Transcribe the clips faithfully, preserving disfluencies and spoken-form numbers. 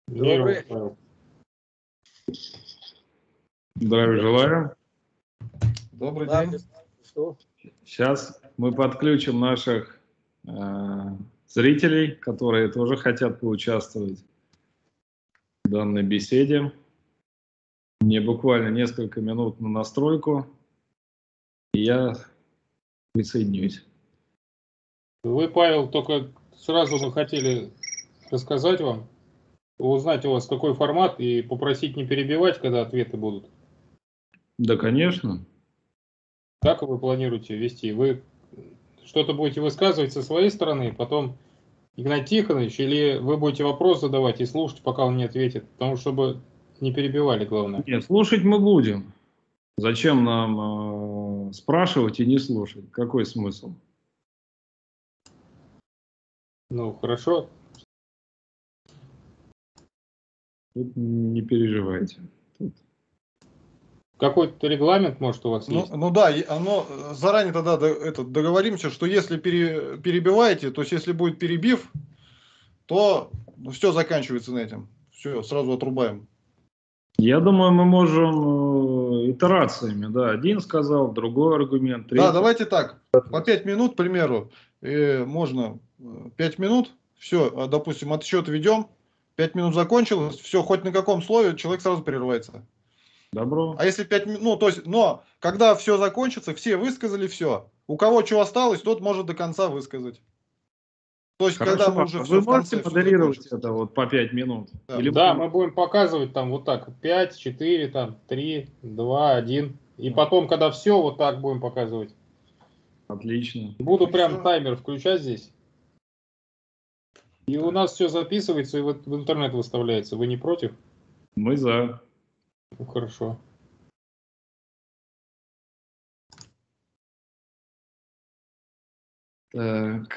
Добрый. Здравия желаю. Добрый да, день. Что? Сейчас мы подключим наших э, зрителей, которые тоже хотят поучаствовать в данной беседе. Мне буквально несколько минут на настройку, и я присоединюсь. Вы, Павел, только сразу мы хотели рассказать вам, узнать у вас какой формат и попросить не перебивать, когда ответы будут. Да, конечно. Как вы планируете вести? Вы что-то будете высказывать со своей стороны, потом Игнат Тихонович, или вы будете вопрос задавать и слушать, пока он не ответит? Потому что, чтобы не перебивали, главное. Нет, слушать мы будем. Зачем нам э, спрашивать и не слушать? Какой смысл? Ну, хорошо. Тут не переживайте. Тут... Какой-то регламент, может, у вас ну, есть? Ну да, оно заранее тогда это, договоримся, что если пере, перебиваете, то есть если будет перебив, то ну, все заканчивается на этом. Все, сразу отрубаем. Я думаю, мы можем э, итерациями, да, один сказал, другой аргумент, третий. Да, давайте так, по пять минут, к примеру, э, можно пять минут, все, допустим, отсчет ведем, пять минут закончилось, все, хоть на каком слове, человек сразу прерывается. Добро. А если пять минут, ну, то есть, но, когда все закончится, все высказали все, у кого что осталось, тот может до конца высказать. То есть, Хорошо, когда мы уже а все вы в можете конце, все модерировать закончится. это вот по пять минут? Да. Или Да, вы... мы будем показывать там вот так, пять, четыре, там, три, два, один. И потом, когда все, вот так будем показывать. Отлично. Буду Ну, прям всё. таймер включать здесь. И у нас все записывается и вот в интернет выставляется. Вы не против? Мы за. Ну, хорошо. Так.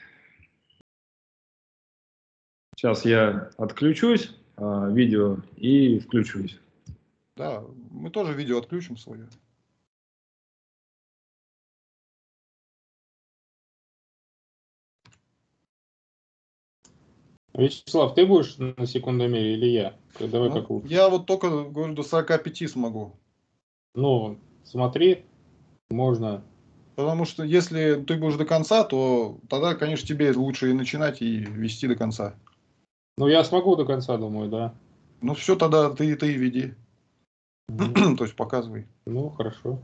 Сейчас я отключусь, а, видео, и включусь. Да, мы тоже видео отключим свое. Вячеслав, ты будешь на секундомере или я? Давай Ну, как лучше. я вот только, говорю, до сорока пяти смогу. Ну, смотри, можно. Потому что если ты будешь до конца, то тогда, конечно, тебе лучше и начинать, и вести до конца. Ну, я смогу до конца, думаю, да. Ну, все, тогда ты, ты и веди. Ну, То есть, показывай. ну, хорошо.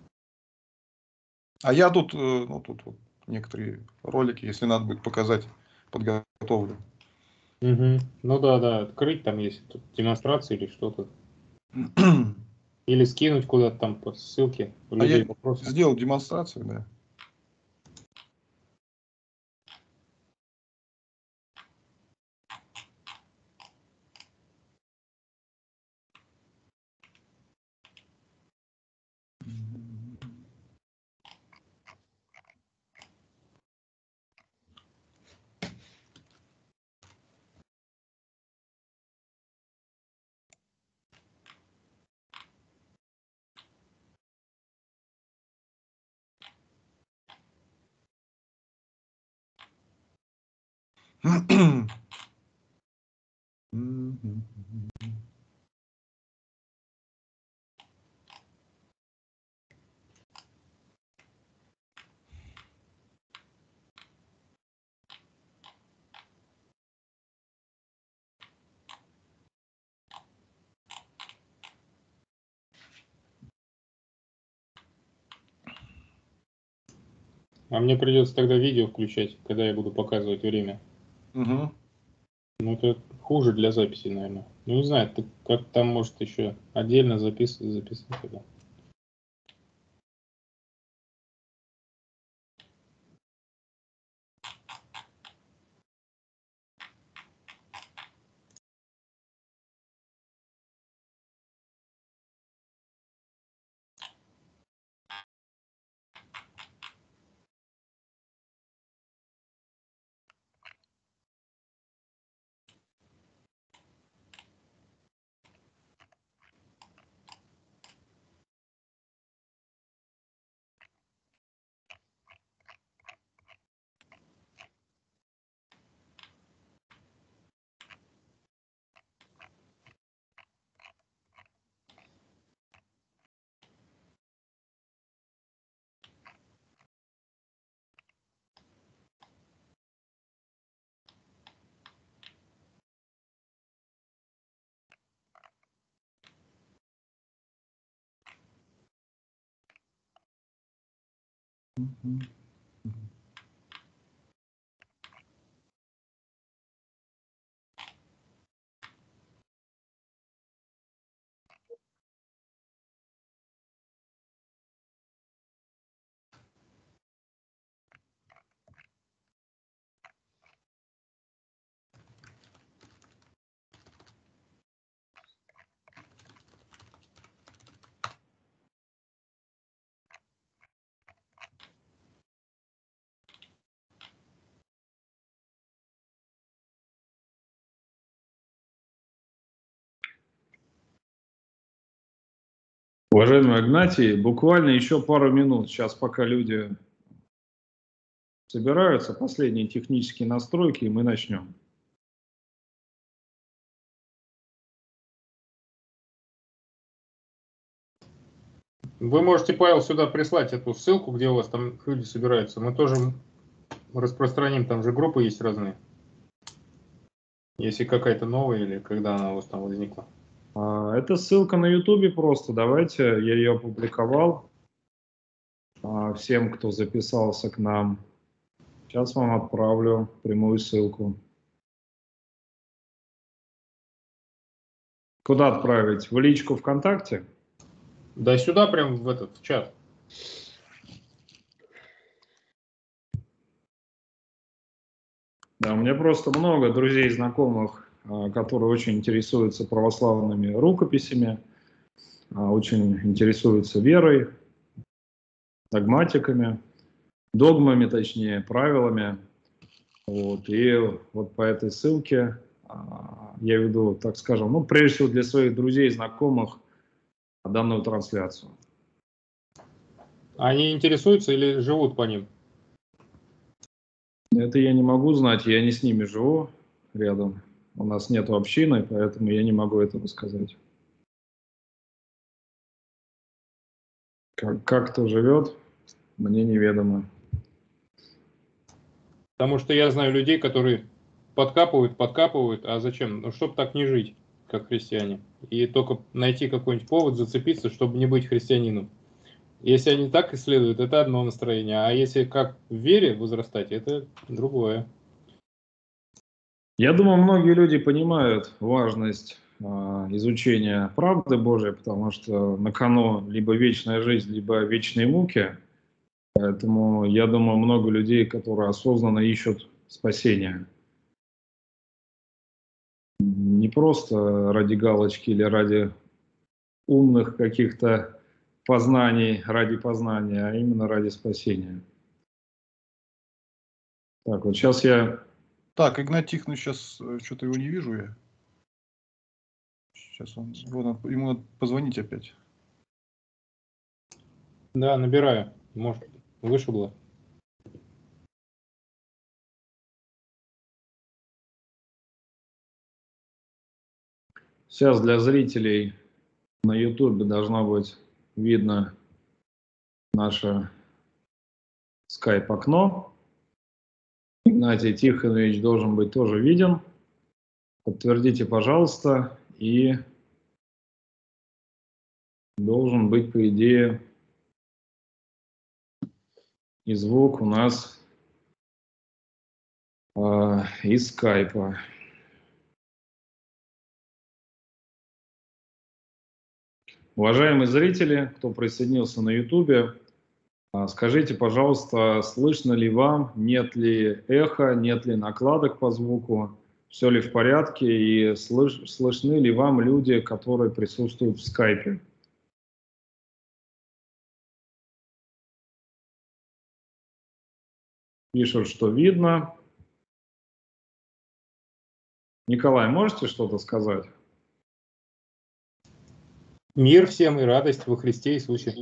А я тут, э, ну, тут вот некоторые ролики, если надо будет показать, подготовлю. Угу. Ну да, да, открыть там есть тут демонстрация или что-то. Или скинуть куда-то там по ссылке. У А людей я вопросы. сделал демонстрацию, да. А мне придется тогда видео включать, когда я буду показывать время. Угу. Ну, это хуже для записи, наверное. Ну, не знаю, ты как там, может, еще отдельно записывать, записывать тогда. Уважаемый Игнатий, буквально еще пару минут. Сейчас пока люди собираются, последние технические настройки, и мы начнем. Вы можете, Павел, сюда прислать эту ссылку, где у вас там люди собираются. Мы тоже распространим, там же группы есть разные. Если какая-то новая или когда она у вас там возникла. Это ссылка на ютубе просто. Давайте, я ее опубликовал всем, кто записался к нам. Сейчас вам отправлю прямую ссылку. Куда отправить? В личку ВКонтакте? Да сюда прям в этот в чат. Да, у меня просто много друзей, знакомых, которые очень интересуются православными рукописями, очень интересуются верой, догматиками, догмами, точнее, правилами. Вот. И вот по этой ссылке я веду, так скажем, ну, прежде всего для своих друзей и знакомых данную трансляцию. Они интересуются или живут по ним? Это я не могу знать, я не с ними живу рядом. У нас нет общины, поэтому я не могу этого сказать. Как, как кто живет, мне неведомо. Потому что я знаю людей, которые подкапывают, подкапывают, а зачем? Ну, чтобы так не жить, как христиане. И только найти какой-нибудь повод зацепиться, чтобы не быть христианином. Если они так исследуют, это одно настроение. А если как в вере возрастать, это другое. Я думаю, многие люди понимают важность э, изучения правды Божией, потому что на кону либо вечная жизнь, либо вечные муки. Поэтому я думаю, много людей, которые осознанно ищут спасения. Не просто ради галочки или ради умных каких-то познаний, ради познания, а именно ради спасения. Так, вот сейчас я... Так, Игнат Тихонович, сейчас что-то его не вижу я. Сейчас он, вот, ему надо позвонить опять. Да, набираю. Может, вышибло. Сейчас для зрителей на ютубе должно быть видно наше скайп-окно. Игнатий Тихонович должен быть тоже виден. Подтвердите, пожалуйста, и должен быть, по идее, и звук у нас э, из скайпа. Уважаемые зрители, кто присоединился на ютубе, скажите, пожалуйста, слышно ли вам, нет ли эха, нет ли накладок по звуку, все ли в порядке и слыш, слышны ли вам люди, которые присутствуют в скайпе? Пишут, что видно. Николай, можете что-то сказать? Мир всем и радость во Христе Иисусе.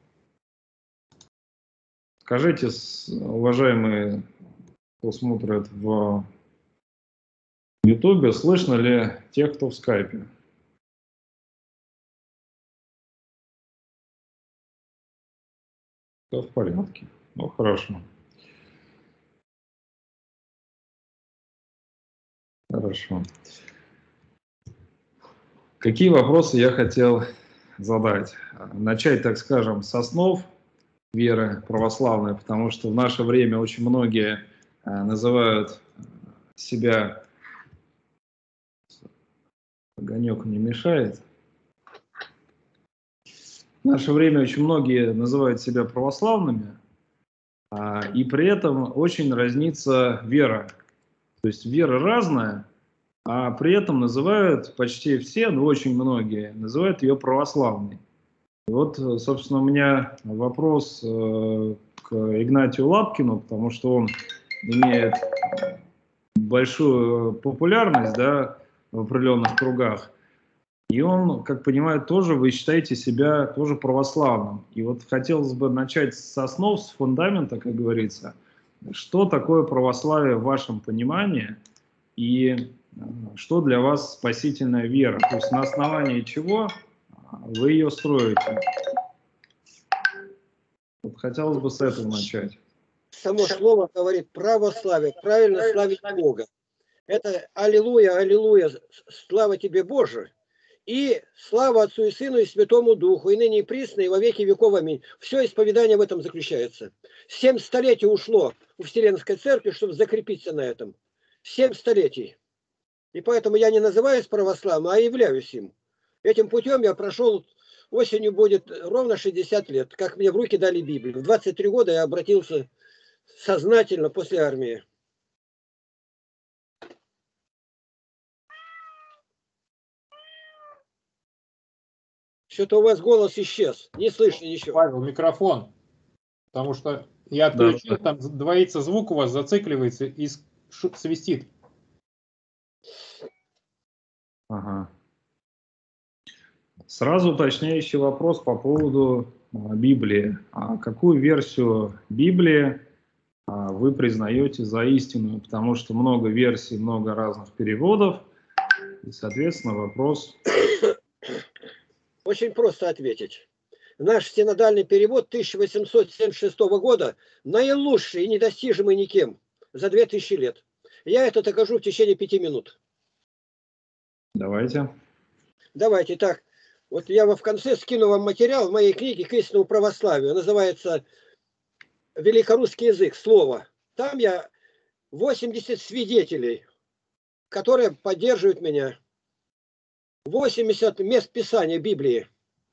Скажите, уважаемые, кто смотрит в ютубе, слышно ли тех, кто в скайпе? Все в порядке. Ну, хорошо. Хорошо. Какие вопросы я хотел задать? Начать, так скажем, с основ веры православной, потому что в наше время очень многие называют себя... Огонек не мешает. В наше время очень многие называют себя православными, и при этом очень разнится вера. То есть вера разная, а при этом называют почти все, ну очень многие, называют ее православной. И вот, собственно, у меня вопрос к Игнатию Лапкину, потому что он имеет большую популярность, да, в определенных кругах. И он, как понимаю, тоже вы считаете себя тоже православным. И вот хотелось бы начать с основ, с фундамента, как говорится. Что такое православие в вашем понимании и что для вас спасительная вера? То есть на основании чего вы ее строите? Вот хотелось бы с этого начать. Само слово говорит православие, правильно славить Бога. Это аллилуйя, аллилуйя, слава тебе, Боже. И слава Отцу и Сыну и Святому Духу, и ныне и присно, и во веки веков. Аминь. Все исповедание в этом заключается. Семь столетий ушло у Вселенской Церкви, чтобы закрепиться на этом. Семь столетий. И поэтому я не называюсь православным, а являюсь им. Этим путем я прошел, осенью будет ровно шестьдесят лет, как мне в руки дали Библию. В двадцать три года я обратился сознательно после армии. Что-то у вас голос исчез. Не слышно ничего. Павел, микрофон. Потому что я отключил, да, там двоится звук у вас, зацикливается и свистит. Ага. Сразу уточняющий вопрос по поводу а, Библии. А какую версию Библии а, вы признаете за истинную? Потому что много версий, много разных переводов. И, соответственно, вопрос... Очень просто ответить. Наш синодальный перевод тысяча восемьсот семьдесят шестого года наилучший и недостижимый никем за две тысячи лет. Я это докажу в течение пяти минут. Давайте. Давайте так. Вот я в конце скину вам материал в моей книге «К истинному православию». Называется «Великорусский язык. Слово». Там я восемьдесят свидетелей, которые поддерживают меня. восемьдесят мест Писания Библии.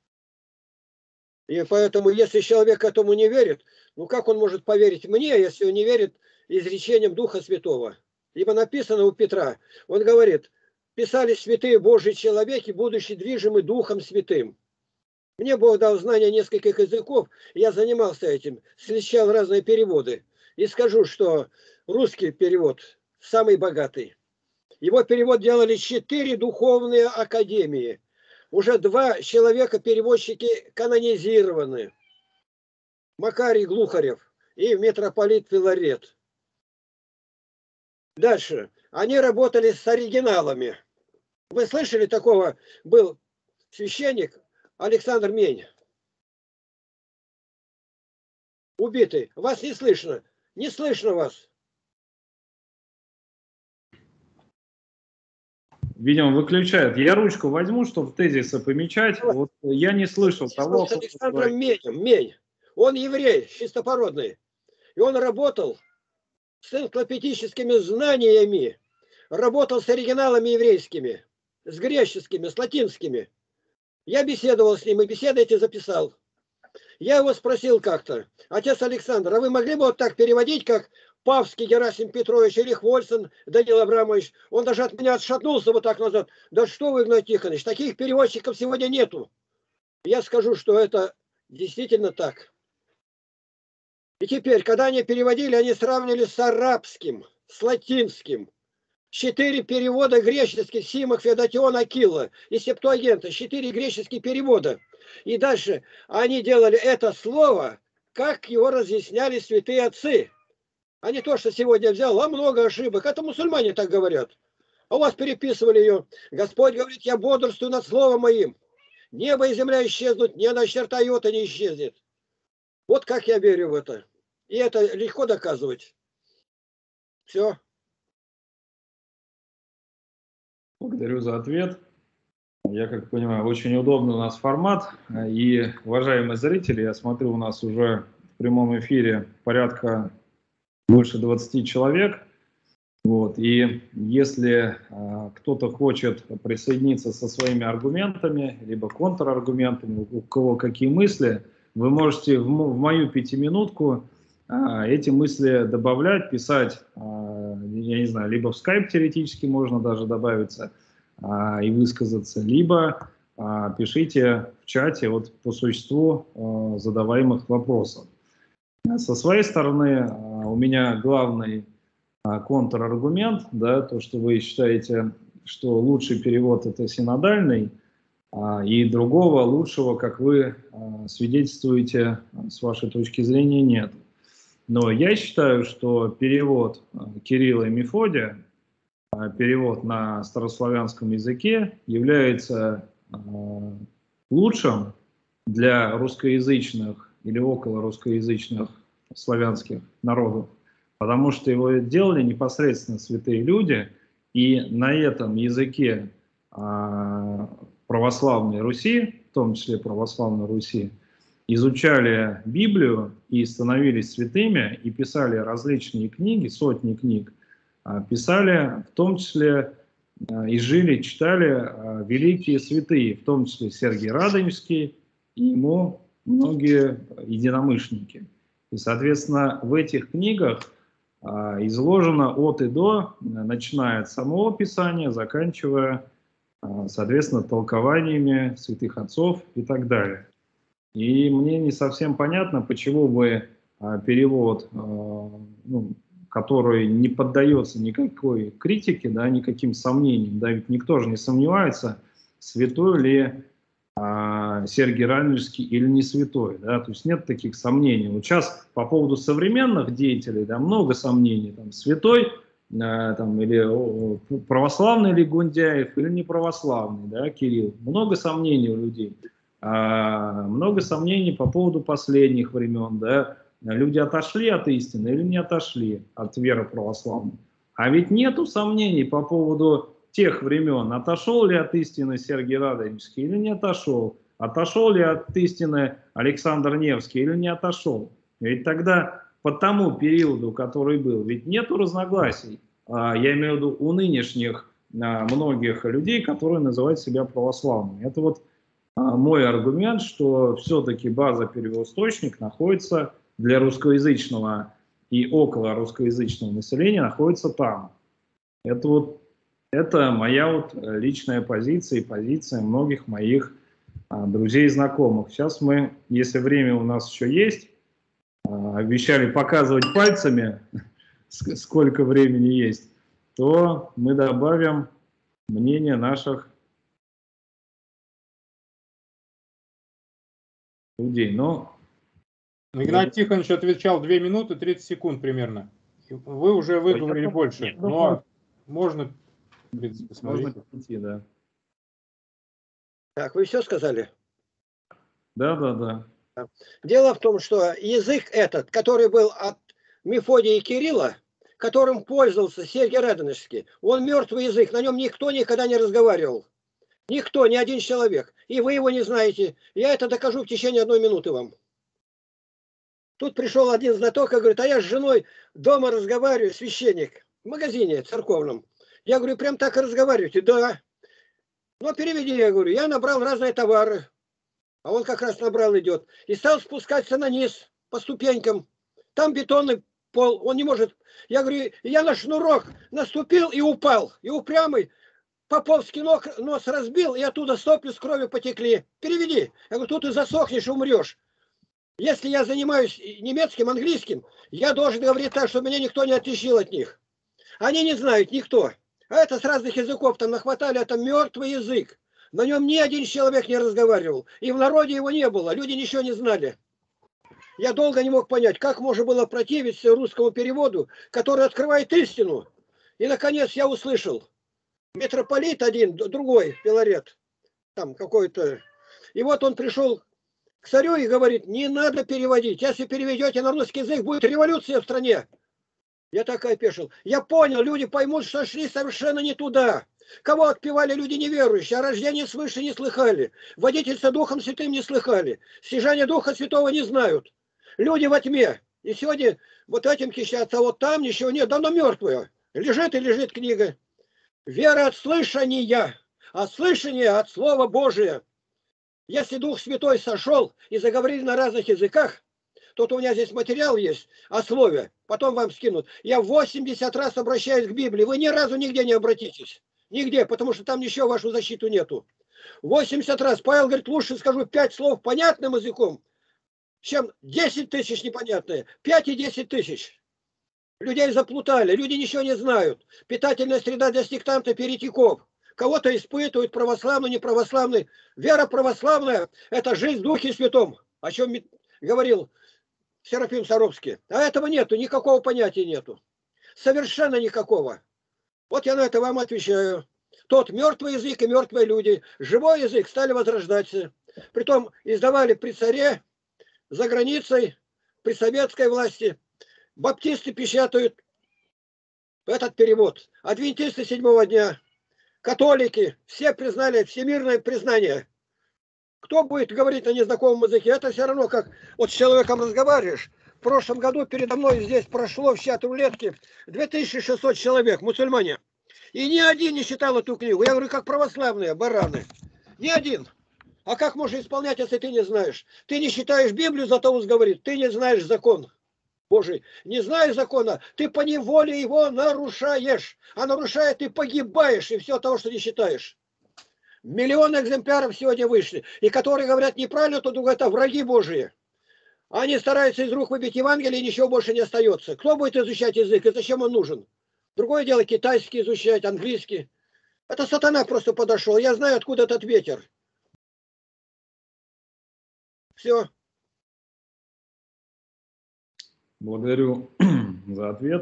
И поэтому, если человек этому не верит, ну как он может поверить мне, если он не верит изречениям Духа Святого? Ибо написано у Петра, он говорит, писали святые Божьи человеки, будучи движимы Духом Святым. Мне Бог дал знание нескольких языков, я занимался этим, сличал разные переводы. И скажу, что русский перевод самый богатый. Его перевод делали четыре духовные академии. Уже два человека-переводчики канонизированы. Макарий Глухарев и митрополит Филарет. Дальше. Они работали с оригиналами. Вы слышали такого? Был священник Александр Мень. Убитый. Вас не слышно. Не слышно вас. Видимо, выключают. Я ручку возьму, чтобы тезисы помечать. Вот я не слышал того. С Александром Менем. Мень. Он еврей, чистопородный. И он работал с энциклопедическими знаниями. Работал с оригиналами еврейскими. С греческими, с латинскими. Я беседовал с ним и беседы эти записал. Я его спросил как-то. Отец Александр, а вы могли бы вот так переводить, как Павский Герасим Петрович или Хвольсон Данил Абрамович? Он даже от меня отшатнулся вот так назад. Да что вы, Игнатий Тихонович, таких переводчиков сегодня нету. Я скажу, что это действительно так. И теперь, когда они переводили, они сравнили с арабским, с латинским. Четыре перевода греческих, Симах, Федотион, Акилла и Септуагента. Четыре греческих перевода. И дальше они делали это слово, как его разъясняли святые отцы. А не то, что сегодня взял, а много ошибок. Это мусульмане так говорят. А у вас переписывали ее. Господь говорит, я бодрствую над словом моим. Небо и земля исчезнут, ни одна черта йота не исчезнет. Вот как я верю в это. И это легко доказывать. Все. Благодарю за ответ. Я, как понимаю, очень удобный у нас формат. И, уважаемые зрители, я смотрю, у нас уже прямом эфире порядка больше двадцати человек. Вот. И если э, кто-то хочет присоединиться со своими аргументами, либо контраргументами, у кого какие мысли, вы можете в, в мою пятиминутку э, эти мысли добавлять, писать, э, я не знаю, либо в скайп теоретически можно даже добавиться э, и высказаться, либо э, пишите в чате вот, по существу э, задаваемых вопросов. Со своей стороны э, у меня главный контраргумент, да, то, что вы считаете, что лучший перевод это синодальный, а, и другого лучшего, как вы а, свидетельствуете, с вашей точки зрения, нет. Но я считаю, что перевод а, Кирилла и Мефодия, а, перевод на старославянском языке, является а, лучшим для русскоязычных или около русскоязычных славянских народов. Потому что его делали непосредственно святые люди, и на этом языке э, православной Руси, в том числе православной Руси, изучали Библию и становились святыми, и писали различные книги, сотни книг, э, писали в том числе э, и жили, читали э, великие святые, в том числе Сергий Радонежский и ему многие единомышленники. И, соответственно, в этих книгах изложено от и до, начиная от самого Писания, заканчивая, соответственно, толкованиями святых отцов и так далее. И мне не совсем понятно, почему бы перевод, ну, который не поддается никакой критике, да, никаким сомнениям, да, ведь никто же не сомневается, святой ли Сергий Радонежский или не святой, да, то есть нет таких сомнений. Вот сейчас по поводу современных деятелей, да, много сомнений, там, святой, э, там, или о, православный ли Гундяев, или не православный, да, Кирилл, много сомнений у людей, а, много сомнений по поводу последних времен, да, люди отошли от истины или не отошли от веры православной, а ведь нету сомнений по поводу тех времен, отошел ли от истины Сергий Радонежский или не отошел, отошел ли от истины Александр Невский или не отошел. Ведь тогда по тому периоду, который был, ведь нету разногласий, я имею в виду у нынешних многих людей, которые называют себя православными. Это вот мой аргумент, что все-таки база первоисточник находится для русскоязычного и около русскоязычного населения находится там. Это вот Это моя вот личная позиция и позиция многих моих а, друзей и знакомых. Сейчас мы, если время у нас еще есть, а, обещали показывать пальцами, сколько времени есть, то мы добавим мнение наших людей. Но... Игнатий Тихонович отвечал две минуты тридцать секунд примерно. Вы уже выговорили Я... больше. Нет, но можно... Можно идти, да. Так, вы все сказали? Да, да, да. Дело в том, что язык этот, который был от Мефодия и Кирилла, которым пользовался Сергий Радонежский, он мертвый язык, на нем никто никогда не разговаривал. Никто, ни один человек. И вы его не знаете. Я это докажу в течение одной минуты вам. Тут пришел один знаток и говорит, а я с женой дома разговариваю, священник, в магазине церковном. Я говорю, прям так и разговариваете? Да. Ну, переведи, я говорю, я набрал разные товары. А он как раз набрал, идет. И стал спускаться на низ по ступенькам. Там бетонный пол, он не может. Я говорю, я на шнурок наступил и упал. И упрямый поповский ног, нос разбил, и оттуда сопли с кровью потекли. Переведи. Я говорю, тут ты засохнешь и умрешь. Если я занимаюсь немецким, английским, я должен говорить так, чтобы меня никто не отличил от них. Они не знают, никто. А это с разных языков там нахватали, это мертвый язык. На нем ни один человек не разговаривал. И в народе его не было, люди ничего не знали. Я долго не мог понять, как можно было противиться русскому переводу, который открывает истину. И, наконец, я услышал. Митрополит один, другой, Филарет, там какой-то. И вот он пришел к царю и говорит, не надо переводить. Если переведете на русский язык, будет революция в стране. Я так и опешил. Я понял, люди поймут, что шли совершенно не туда. Кого отпевали люди неверующие, о рождении свыше не слыхали. Водительство Духом Святым не слыхали. Стяжание Духа Святого не знают. Люди во тьме. И сегодня вот этим кичатся, а вот там ничего нет, да оно мертвое. Лежит и лежит книга. Вера от слышания, а слышание от Слова Божия. Если Дух Святой сошел и заговорили на разных языках, тут у меня здесь материал есть о слове, потом вам скинут. Я восемьдесят раз обращаюсь к Библии, вы ни разу нигде не обратитесь. Нигде, потому что там ничего вашу защиту нету. восемьдесят раз. Павел говорит, лучше скажу пять слов понятным языком, чем десять тысяч непонятные. пять и десять тысяч. Людей заплутали, люди ничего не знают. Питательная среда для сектантов, еретиков. Кого-то испытывают, православный, неправославный. Вера православная – это жизнь в Духе Святом, о чем говорил Серафим Саровский. А этого нету, никакого понятия нету. Совершенно никакого. Вот я на это вам отвечаю. Тот мертвый язык и мертвые люди. Живой язык стали возрождаться. Притом издавали при царе, за границей, при советской власти. Баптисты печатают этот перевод. Адвентисты седьмого дня. Католики. Все признали всемирное признание. Кто будет говорить на незнакомом языке? Это все равно, как вот с человеком разговариваешь. В прошлом году передо мной здесь прошло в чат рулетки две тысячи шестьсот человек, мусульмане. И ни один не читал эту книгу. Я говорю, как православные бараны. Ни один. А как можно исполнять, если ты не знаешь? Ты не читаешь Библию, зато он говорит, ты не знаешь закон Божий. Не знаешь закона, ты по неволе его нарушаешь. А нарушая, ты погибаешь, и все от того, что не читаешь. Миллионы экземпляров сегодня вышли. И которые говорят неправильно, то думают, это враги Божии. Они стараются из рук выбить Евангелие, и ничего больше не остается. Кто будет изучать язык, и зачем он нужен? Другое дело китайский изучать, английский. Это сатана просто подошел. Я знаю, откуда этот ветер. Все. Благодарю за ответ.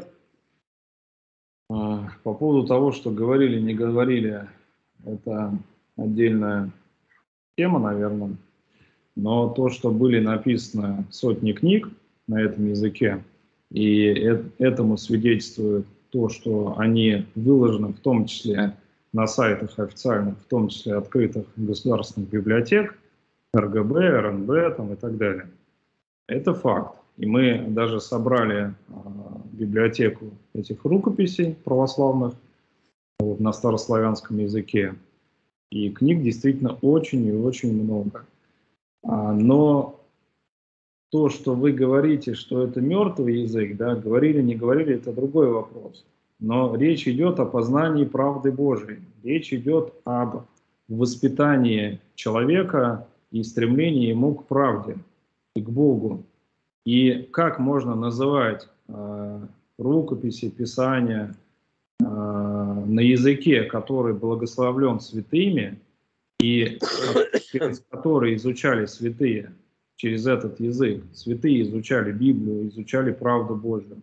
По поводу того, что говорили, не говорили, это отдельная тема, наверное. Но то, что были написаны сотни книг на этом языке, и этому свидетельствует то, что они выложены в том числе на сайтах официальных, в том числе открытых государственных библиотек, эр гэ бэ, эр эн бэ там, и так далее. Это факт. И мы даже собрали э, библиотеку этих рукописей православных вот, на старославянском языке. И книг действительно очень и очень много. А, но то, что вы говорите, что это мертвый язык, да, говорили, не говорили, это другой вопрос. Но речь идет о познании правды Божией. Речь идет об воспитании человека и стремлении ему к правде и к Богу. И как можно называть э, рукописи, писания э, на языке, который благословлен святыми, и через который изучали святые, через этот язык, святые изучали Библию, изучали правду Божию.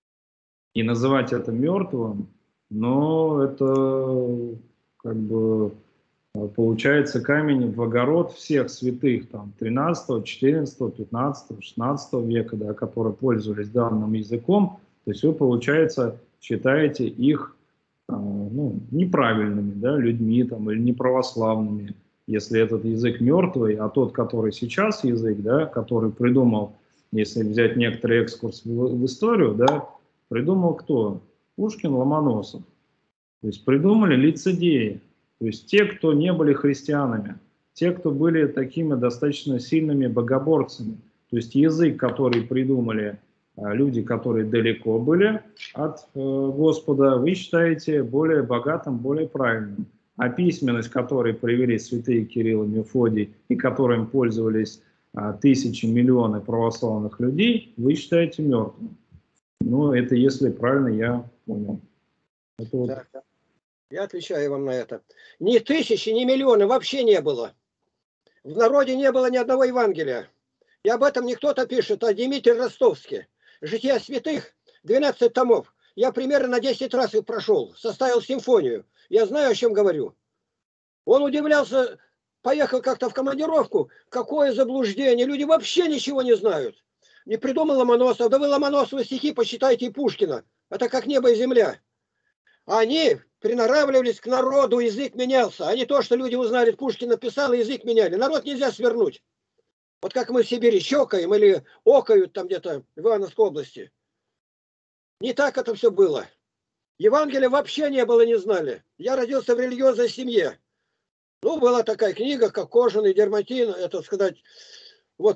И называть это мертвым, но это как бы получается камень в огород всех святых, там, тринадцатого, четырнадцатого, пятнадцатого, шестнадцатого века, да, которые пользовались данным языком. То есть вы, получается, считаете их э, ну, неправильными, да, людьми там, или неправославными, если этот язык мертвый, а тот, который сейчас язык, да, который придумал, если взять некоторый экскурс в, в историю, да, придумал кто? Пушкин, Ломоносов. То есть придумали лицедеи. То есть те, кто не были христианами, те, кто были такими достаточно сильными богоборцами. То есть язык, который придумали люди, которые далеко были от э, Господа, вы считаете более богатым, более правильным. А письменность, которой привели святые Кирилл и Мефодий, и которым пользовались э, тысячи, миллионы православных людей, вы считаете мертвым. Ну, это если правильно я понял. Это вот... Да, да. Я отвечаю вам на это. Ни тысячи, ни миллионы вообще не было. В народе не было ни одного Евангелия. И об этом не кто-то пишет, а Дмитрий Ростовский. «Жития святых», двенадцать томов. Я примерно на десять раз их прошел, составил симфонию. Я знаю, о чем говорю. Он удивлялся, поехал как-то в командировку. Какое заблуждение, люди вообще ничего не знают. Не придумал Ломоносов. Да вы Ломоносовы стихи почитайте и Пушкина. Это как небо и земля. Они приноравливались к народу, язык менялся. А не то, что люди узнали, Пушкин написал, и язык меняли. Народ нельзя свернуть. Вот как мы в Сибири щекаем или окают там где-то в Ивановской области. Не так это все было. Евангелия вообще не было, не знали. Я родился в религиозной семье. Ну, была такая книга, как «Кожаный дерматин», это сказать, вот,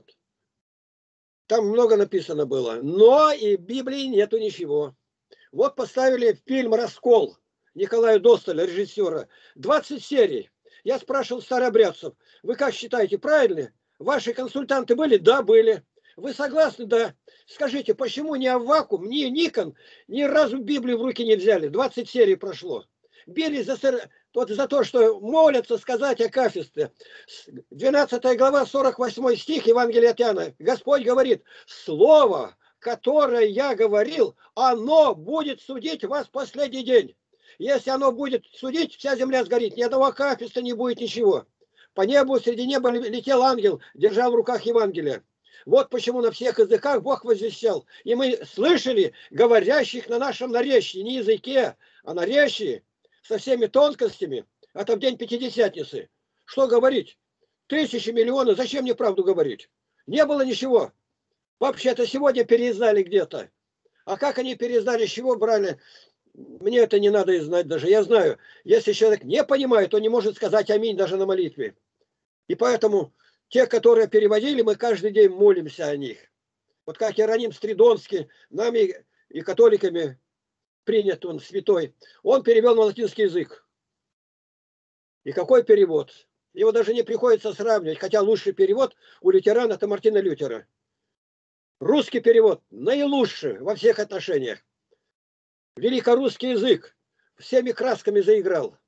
там много написано было. Но и в Библии нету ничего. Вот поставили фильм «Раскол» Николая Достоля, режиссера, двадцать серий. Я спрашивал старообрядцев, вы как считаете, правильно? Ваши консультанты были? Да, были. Вы согласны? Да. Скажите, почему ни Аввакум, ни Никон ни разу Библию в руки не взяли? двадцать серий прошло. Били за, вот за то, что молятся сказать Акафисте. двенадцатая глава, сорок восьмой стих Евангелия от Иоанна. Господь говорит, слово, которое я говорил, оно будет судить вас в последний день. Если оно будет судить, вся земля сгорит, ни одного Акафиста не будет, ничего. По небу среди неба летел ангел, держал в руках Евангелие. Вот почему на всех языках Бог возвещал. И мы слышали говорящих на нашем наречии, не языке, а наречии, со всеми тонкостями. Это в день Пятидесятницы. Что говорить? Тысячи, миллионы. Зачем мне правду говорить? Не было ничего. Вообще-то сегодня переиздали где-то. А как они переиздали, с чего брали? Мне это не надо и знать даже. Я знаю, если человек не понимает, то не может сказать аминь даже на молитве. И поэтому те, которые переводили, мы каждый день молимся о них. Вот как Иероним Стридонский, нами и католиками принят он, святой, он перевел на латинский язык. И какой перевод? Его даже не приходится сравнивать, хотя лучший перевод у лютеран это Мартина Лютера. Русский перевод наилучший во всех отношениях. Великорусский язык всеми красками заиграл.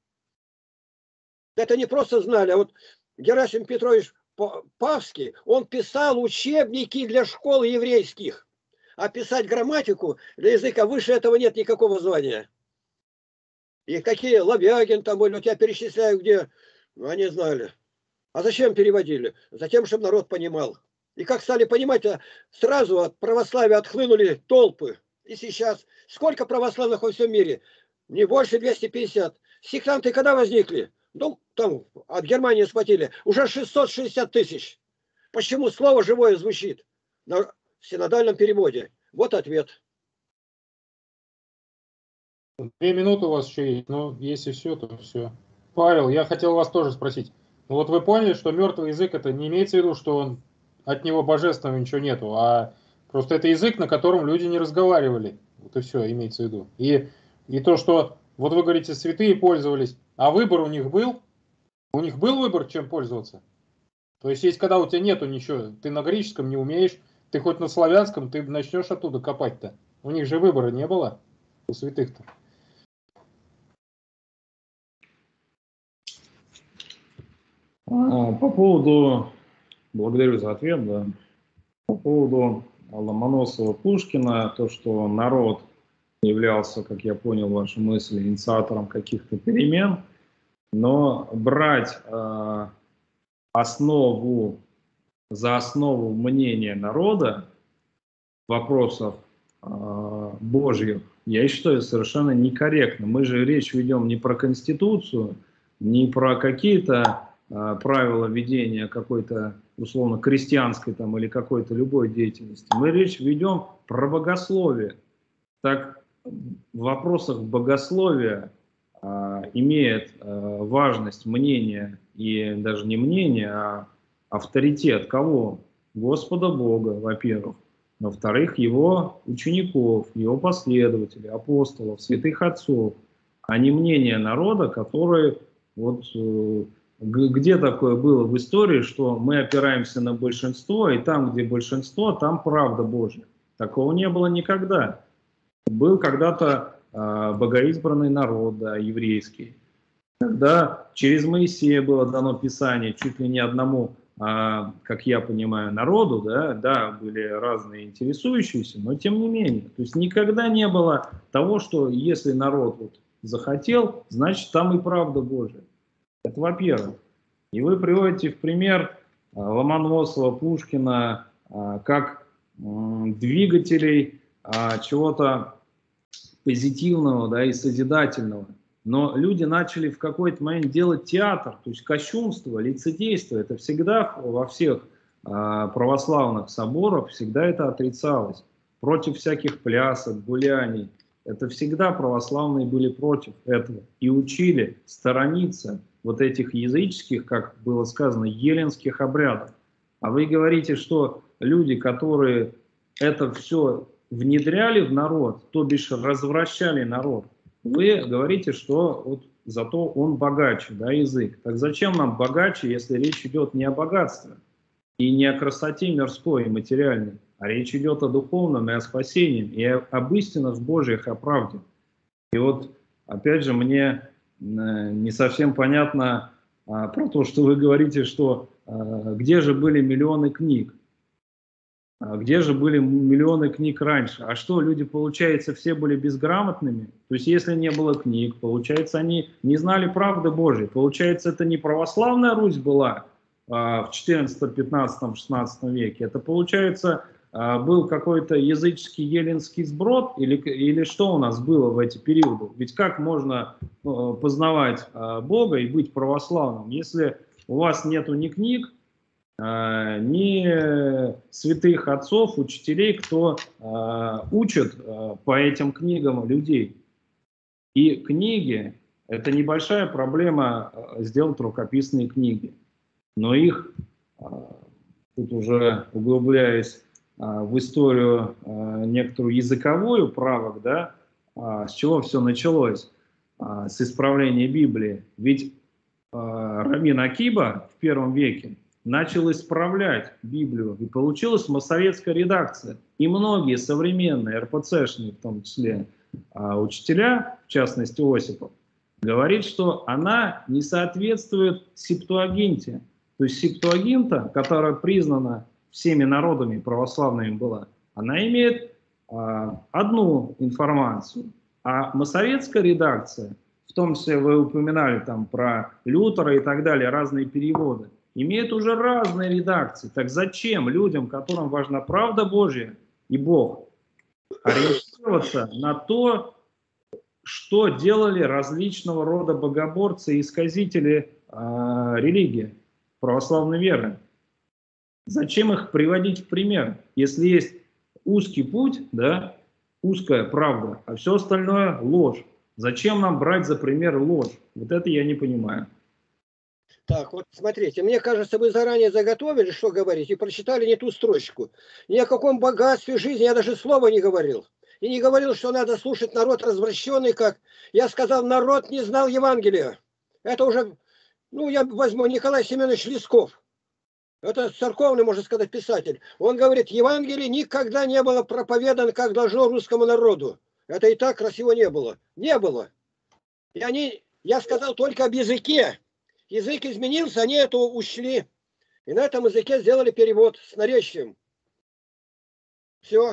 Это не просто знали, а вот Герасим Петрович Павский, он писал учебники для школ еврейских. А писать грамматику для языка выше этого нет никакого звания. И какие Лобягин там были, вот я перечисляю, где, они знали. А зачем переводили? Затем, чтобы народ понимал. И как стали понимать, сразу от православия отхлынули толпы. И сейчас сколько православных во всем мире? Не больше двухсот пятидесяти. Сектанты когда возникли? Ну, там от Германии схватили. Уже шестьсот шестьдесят тысяч. Почему слово живое звучит на синодальном переводе? Вот ответ. Две минуты у вас еще есть, но если все, то все. Павел, я хотел вас тоже спросить. Ну вот вы поняли, что мертвый язык, это не имеется в виду, что он, от него божественного ничего нету, а просто это язык, на котором люди не разговаривали. Вот и все имеется в виду. И, и то, что, вот вы говорите, святые пользовались, а выбор у них был? У них был выбор, чем пользоваться? То есть, есть когда у тебя нету ничего, ты на греческом не умеешь, ты хоть на славянском, ты начнешь оттуда копать-то. У них же выбора не было, у святых-то. По поводу, благодарю за ответ, да. По поводу Ломоносова-Пушкина, то, что народ являлся, как я понял вашу мысль, инициатором каких-то перемен, но брать э, основу, за основу мнения народа вопросов э, Божьих, я считаю совершенно некорректно. Мы же речь ведем не про Конституцию, не про какие-то э, правила ведения какой-то условно крестьянской там или какой-то любой деятельности. Мы речь ведем про богословие. Так в вопросах богословия а, имеет а, важность мнение, и даже не мнение, а авторитет кого? Господа Бога, во-первых. Во-вторых, его учеников, его последователей, апостолов, святых отцов, а не мнение народа, который вот... Где такое было в истории, что мы опираемся на большинство, и там, где большинство, там правда Божья. Такого не было никогда. Был когда-то э, богоизбранный народ, да, еврейский. Когда через Моисея было дано Писание чуть ли не одному, э, как я понимаю, народу, да, да, были разные интересующиеся, но тем не менее. То есть никогда не было того, что если народ вот захотел, значит там и правда Божья. Это во-первых. И вы приводите в пример Ломоносова, Пушкина как двигателей чего-то позитивного, да, и созидательного. Но люди начали в какой-то момент делать театр, то есть кощунство, лицедейство. Это всегда во всех православных соборов всегда это отрицалось. Против всяких плясок, гуляний. Это всегда православные были против этого. И учили сторониться вот этих языческих, как было сказано, еленских обрядов. А вы говорите, что люди, которые это все внедряли в народ, то бишь развращали народ, вы говорите, что вот зато он богаче, да, язык. Так зачем нам богаче, если речь идет не о богатстве и не о красоте мирской и материальной, а речь идет о духовном и о спасении, и об истинах Божьих, о правде. И вот, опять же, мне не совсем понятно а, про то, что вы говорите, что а, где же были миллионы книг? А где же были миллионы книг раньше? А что, люди, получается, все были безграмотными? То есть, если не было книг, получается, они не знали правды Божьей. Получается, это не православная Русь была а, в четырнадцатом, пятнадцатом, шестнадцатом веке. Это, получается, а, был какой-то языческий еленский сброд? Или, или что у нас было в эти периоды? Ведь как можно а, познавать а, Бога и быть православным, если у вас нету ни книг, ни святых отцов, учителей, кто э, учит э, по этим книгам людей. И книги – это небольшая проблема э, сделать рукописные книги. Но их, э, тут уже углубляясь э, в историю э, некоторую языковую правок, да, э, с чего все началось? Э, с исправления Библии. Ведь э, раввин Акиба в первом веке начал исправлять Библию, и получилась массоветская редакция. И многие современные эр пэ цэшные, в том числе а, учителя, в частности Осипов, говорит, что она не соответствует Септуагинте. То есть Септуагинта, которая признана всеми народами православными была, она имеет а, одну информацию. А массоветская редакция, в том числе вы упоминали там про Лютера и так далее, разные переводы, имеют уже разные редакции. Так зачем людям, которым важна правда Божья и Бог, ориентироваться на то, что делали различного рода богоборцы и исказители э, религии, православной веры? Зачем их приводить в пример, если есть узкий путь, да, узкая правда, а все остальное ложь? Зачем нам брать за пример ложь? Вот это я не понимаю. Так, вот смотрите, мне кажется, вы заранее заготовили, что говорить, и прочитали не ту строчку. Ни о каком богатстве жизни я даже слова не говорил. И не говорил, что надо слушать народ развращенный, как я сказал, народ не знал Евангелия. Это уже, ну, я возьму Николай Семенович Лесков. Это церковный, можно сказать, писатель. Он говорит, Евангелие никогда не было проповедано, как должно русскому народу. Это и так красиво не было. Не было. И они, я сказал только об языке. Язык изменился, они это ушли. И на этом языке сделали перевод с наречием. Все.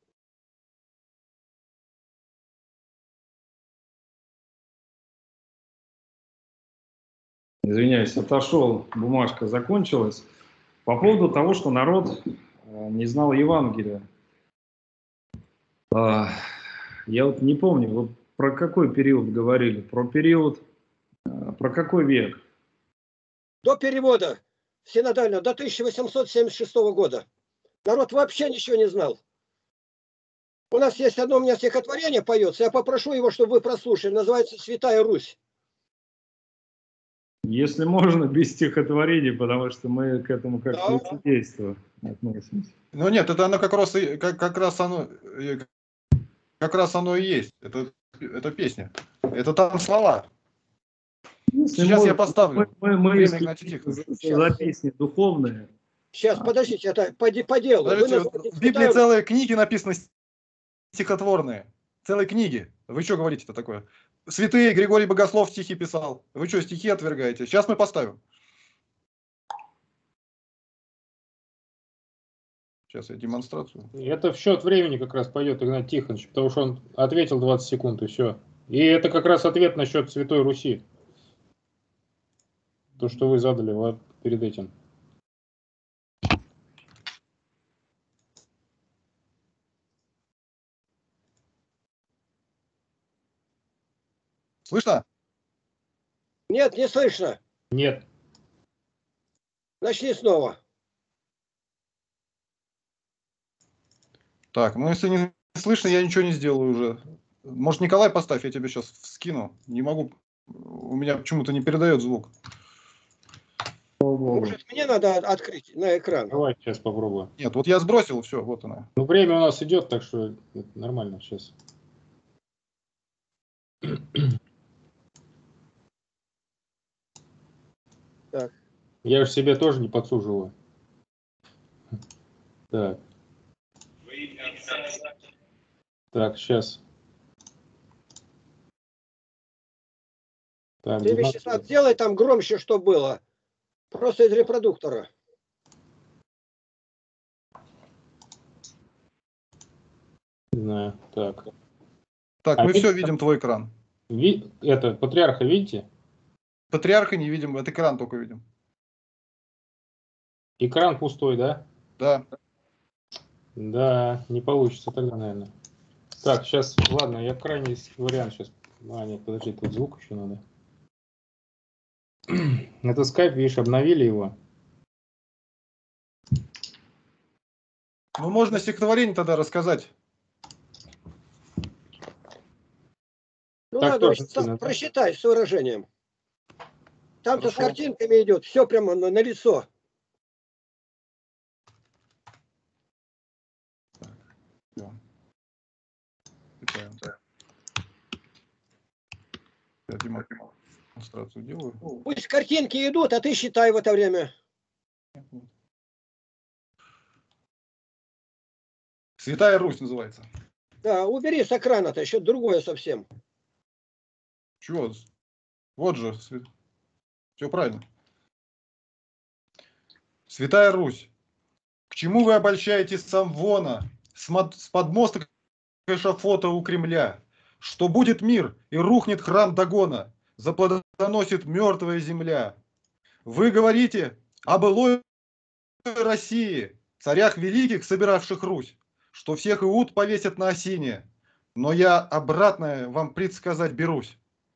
Извиняюсь, отошел, бумажка закончилась. По поводу того, что народ не знал Евангелия. Я вот не помню, вы про какой период говорили? Про период, про какой век? До перевода синодального, до тысяча восемьсот семьдесят шестого года. Народ вообще ничего не знал. У нас есть одно у меня стихотворение поется, я попрошу его, чтобы вы прослушали, называется «Святая Русь». Если можно, без стихотворений, потому что мы к этому как к лицедейству относимся. Ну нет, это оно как раз, как, как раз оно, как раз оно и есть. Это, это песня. Это там слова. Если Сейчас можно, я поставлю. Мы, мы, мы за, за, за песни духовные. Сейчас, подождите, это по, по делу. Подождите, в Библии святая... целые книги написаны стихотворные. Целые книги. Вы что говорите-то такое? Святые, Григорий Богослов стихи писал. Вы что, стихи отвергаете? Сейчас мы поставим. Сейчас я демонстрацию. Это в счет времени как раз пойдет Игнат Тихонович, потому что он ответил двадцать секунд и все. И это как раз ответ насчет Святой Руси. То, что вы задали вот перед этим. Слышно? Нет, не слышно. Нет. Начни снова. Так, ну если не слышно, я ничего не сделаю уже. Может, Николай поставь, я тебе сейчас скину. Не могу, у меня почему-то не передает звук. Может, мне надо открыть на экран? Давай сейчас попробуем. Нет, вот я сбросил, все, вот она. Ну, время у нас идет, так что это нормально сейчас. Так. Я же себе тоже не подсуживаю. Так. Так, сейчас. Так, Ты, двенадцать. Вячеслав, сделай там громче, что было. Просто из репродуктора. Не знаю. Так. Так, А мы видите, все видим твой экран. Ви... Это, патриарха видите? Патриарха не видим, этот экран только видим. Экран пустой, да? Да. Да, не получится тогда, наверное. Так, сейчас, ладно, я крайний вариант сейчас. А, нет, подожди, тут звук еще надо. Это скайп, видишь, обновили его. Ну, можно стихотворение тогда рассказать. Ну Так ладно, тоже Вячеслав, видно, да? просчитай с выражением. Там-то с Хорошо. картинками идет, все прямо на, на лицо. Всё. Читаем. Я Дима, демонстрацию делаю. Пусть картинки идут, а ты считай в это время. Святая Русь называется. Да, убери с экрана-то, еще другое совсем. Чего? Вот же. Все правильно. Святая Русь. К чему вы обольщаете Самвона с, мод... с подмосток эшафота у Кремля? Что будет мир и рухнет храм Дагона, заплодоносит мертвая земля. Вы говорите о былой России, царях великих, собиравших Русь, что всех иуд повесят на осине. Но я обратное вам предсказать берусь.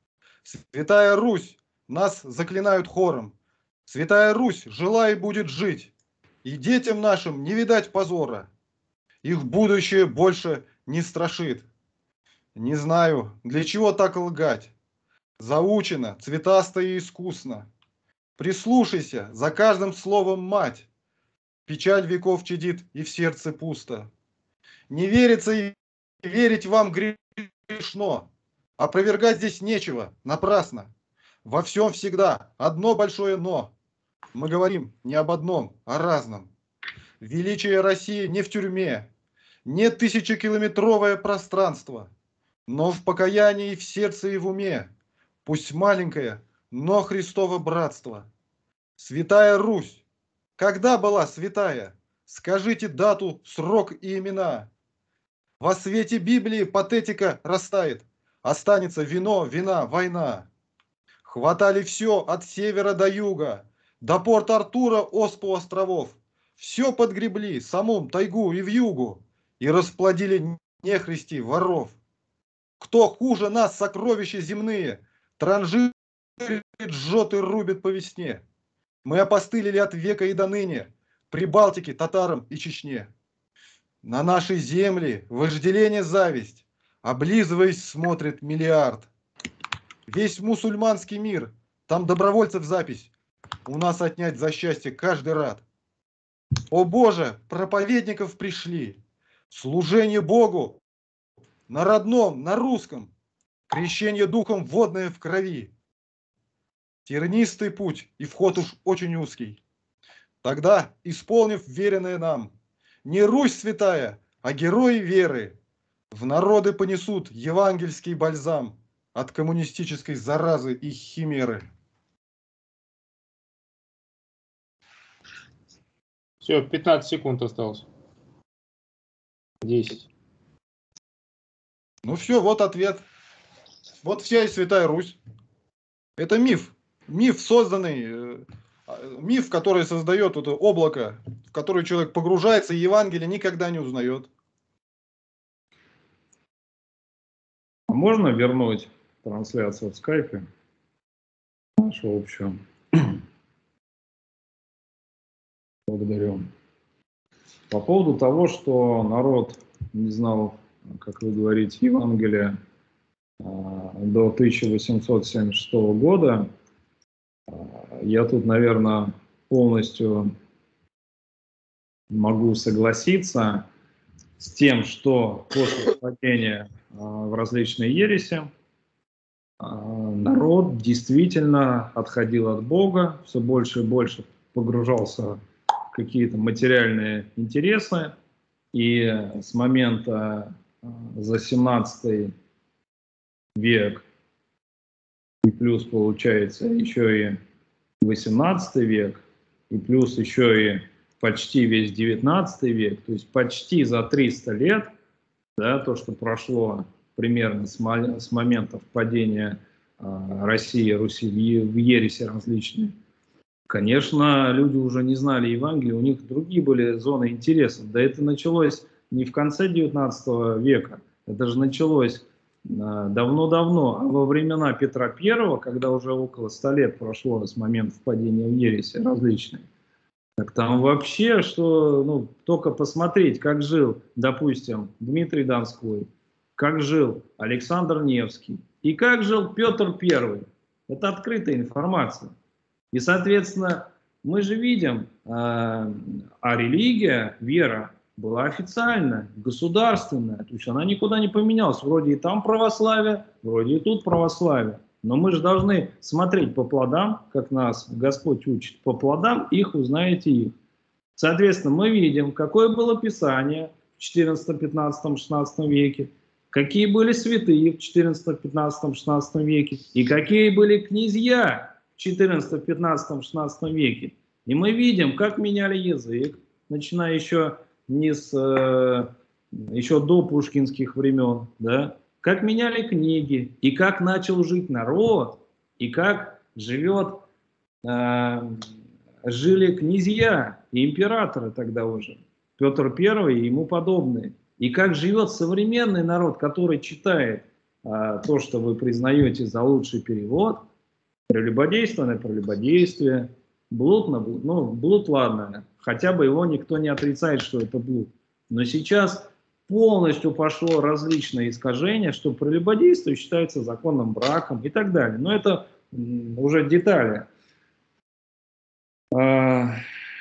Святая Русь, нас заклинают хором. Святая Русь жила и будет жить. И детям нашим не видать позора. Их будущее больше не страшит. Не знаю, для чего так лгать. Заучено, цветасто и искусно. Прислушайся, за каждым словом мать. Печаль веков чадит, и в сердце пусто. Не верится и верить вам грешно. Опровергать здесь нечего, напрасно. Во всем всегда одно большое «но». Мы говорим не об одном, а разном. Величие России не в тюрьме, не тысячекилометровое пространство, но в покаянии, в сердце и в уме. Пусть маленькое, но Христово братство. Святая Русь, когда была святая? Скажите дату, срок и имена. Во свете Библии патетика растает. Останется вино, вина, война. Хватали все от севера до юга, до порта Артура, оспу островов. Все подгребли, самум, тайгу и вьюгу, и расплодили нехристи, воров. Кто хуже нас сокровища земные, транжирит, жжет и рубит по весне. Мы опостылили от века и до ныне, Прибалтике, татарам и Чечне. На нашей земле вожделение зависть, облизываясь, смотрит миллиард. Весь мусульманский мир, там добровольцев запись, у нас отнять за счастье каждый рад. О Боже, проповедников пришли, служение Богу на родном, на русском, крещение духом водное в крови. Тернистый путь и вход уж очень узкий. Тогда, исполнив веренное нам, не Русь святая, а герои веры в народы понесут евангельский бальзам от коммунистической заразы и химеры. Все, пятнадцать секунд осталось. десять. Ну все, вот ответ. Вот вся и Святая Русь. Это миф. Миф, созданный, миф, который создает это облако, в которое человек погружается, и Евангелие никогда не узнает. Можно вернуть трансляцию в скайпе? Нашу общую. Благодарю. По поводу того, что народ не знал, как вы говорите, Евангелия до тысяча восемьсот семьдесят шестого года. Я тут, наверное, полностью могу согласиться с тем, что после впадения в различные ереси народ действительно отходил от Бога, все больше и больше погружался в какие-то материальные интересы. И с момента за семнадцатый век, и плюс получается еще и восемнадцатый век, и плюс еще и почти весь девятнадцатый век, то есть почти за триста лет, да, то, что прошло примерно с, мо с момента впадения э, России, Руси в, в ереси различные, конечно, люди уже не знали Евангелия, у них другие были зоны интересов. Да это началось не в конце девятнадцатого века, это же началось давно-давно, а во времена Петра Первого, когда уже около ста лет прошло с момента впадения в ереси различные, так там вообще, что, ну, только посмотреть, как жил, допустим, Дмитрий Донской, как жил Александр Невский и как жил Петр Первый. Это открытая информация. И, соответственно, мы же видим, э, а религия, вера была официальная, государственная, то есть она никуда не поменялась. Вроде и там православие, вроде и тут православие. Но мы же должны смотреть по плодам, как нас Господь учит, по плодам их узнаете их. Соответственно, мы видим, какое было Писание в четырнадцатом, пятнадцатом, шестнадцатом веке, какие были святые в четырнадцатом, пятнадцатом, шестнадцатом веке, и какие были князья в четырнадцатом, пятнадцатом, шестнадцатом веке. И мы видим, как меняли язык, начиная еще не с, э, еще до пушкинских времен, да, как меняли книги, и как начал жить народ, и как живет, э, жили князья и императоры тогда уже, Петр Первый и ему подобные, и как живет современный народ, который читает э, то, что вы признаете за лучший перевод, прелюбодейство на прелюбодействие, блуд на блуд, ну, блуд, ладно, хотя бы его никто не отрицает, что это блуд. Но сейчас полностью пошло различные искажения, что прелюбодейство считается законным браком и так далее. Но это уже детали. По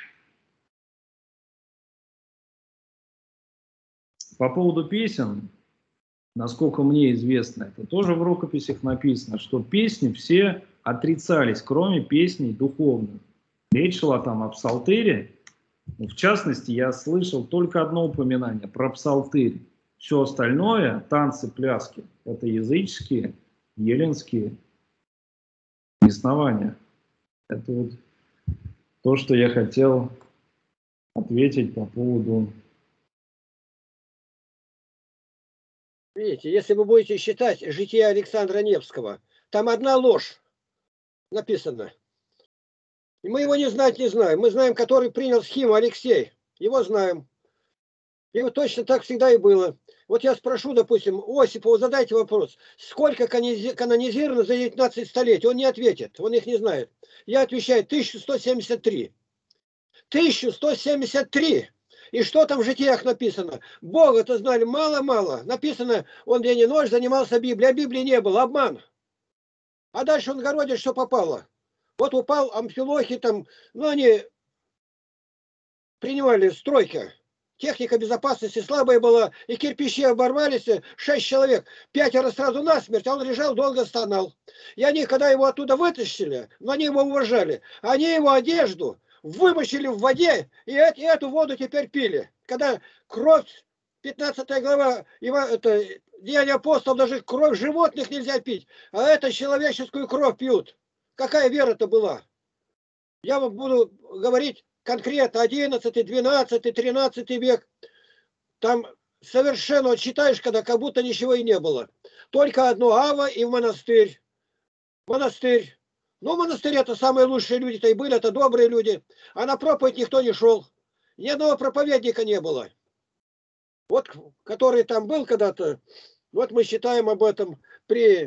поводу песен, насколько мне известно, это тоже в рукописях написано, что песни все отрицались, кроме песней духовных. Речь шла там о псалтыре. В частности, я слышал только одно упоминание про псалтырь. Все остальное, танцы, пляски, это языческие, еленские основания. Это вот то, что я хотел ответить по поводу... Видите, если вы будете считать житие Александра Невского, там одна ложь написана. И мы его не знать не знаем. Мы знаем, который принял схему Алексей. Его знаем. И вот точно так всегда и было. Вот я спрошу, допустим, Осипову, задайте вопрос, сколько канонизировано за девятнадцать столетий? Он не ответит, он их не знает. Я отвечаю, тысяча сто семьдесят три. тысяча сто семьдесят три! И что там в житиях написано? Бога-то знали мало-мало. Написано, он день и ночь занимался Библией, а Библии не было, обман. А дальше он городит, что попало. Вот упал Амфилохий там, ну они принимали стройки. Техника безопасности слабая была, и кирпичи оборвались, шесть человек, пятеро сразу насмерть, а он лежал, долго стонал. И они, когда его оттуда вытащили, но они его уважали, они его одежду вымочили в воде, и эту воду теперь пили. Когда кровь, пятнадцатая глава, это, Деяния апостолов, даже кровь животных нельзя пить, а это человеческую кровь пьют. Какая вера-то была? Я вам буду говорить конкретно одиннадцатый, двенадцатый, тринадцатый век. Там совершенно, вот читаешь, когда как будто ничего и не было. Только одно ава и в монастырь. Монастырь. Ну, монастырь это самые лучшие люди-то и были, это добрые люди. А на проповедь никто не шел. Ни одного проповедника не было. Вот, который там был когда-то, вот мы считаем об этом при...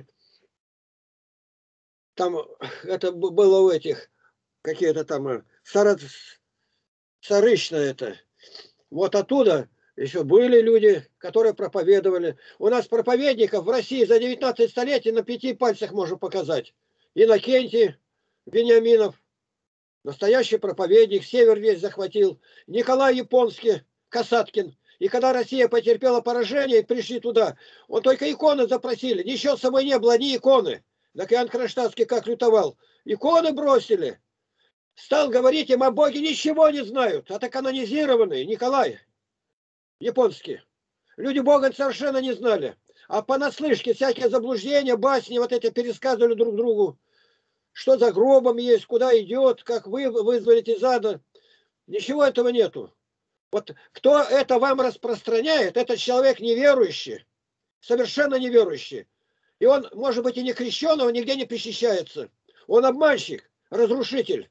Там, это было у этих, какие-то там, Сарыч, Сарыч на это. Вот оттуда Еще были люди, которые проповедовали. У нас проповедников в России за девятнадцать столетий на пяти пальцах можно показать. Иннокентий Вениаминов, настоящий проповедник, север весь захватил. Николай Японский, Касаткин. И когда Россия потерпела поражение и пришли туда, он только иконы запросили. Ничего с собой не было, ни иконы. Так Иоанн Кронштадтский как лютовал. Иконы бросили. Стал говорить им о Боге, ничего не знают. Это канонизированный Николай Японский. Люди Бога совершенно не знали. А понаслышке всякие заблуждения, басни, вот эти пересказывали друг другу. Что за гробом есть, куда идет, как вы вызволить из ада. Ничего этого нету. Вот кто это вам распространяет, этот человек неверующий, совершенно неверующий. И он, может быть, и не крещеный, он нигде не причащается. Он обманщик, разрушитель.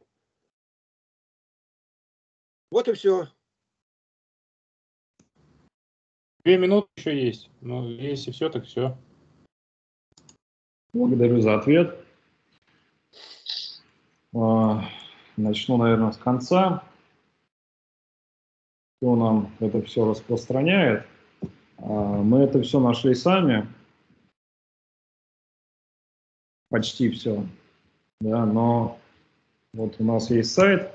Вот и все. Две минуты еще есть. Ну, если все, так все. Благодарю за ответ. Начну, наверное, с конца. Кто нам это все распространяет? Мы это все нашли сами. Почти все. Да, но вот у нас есть сайт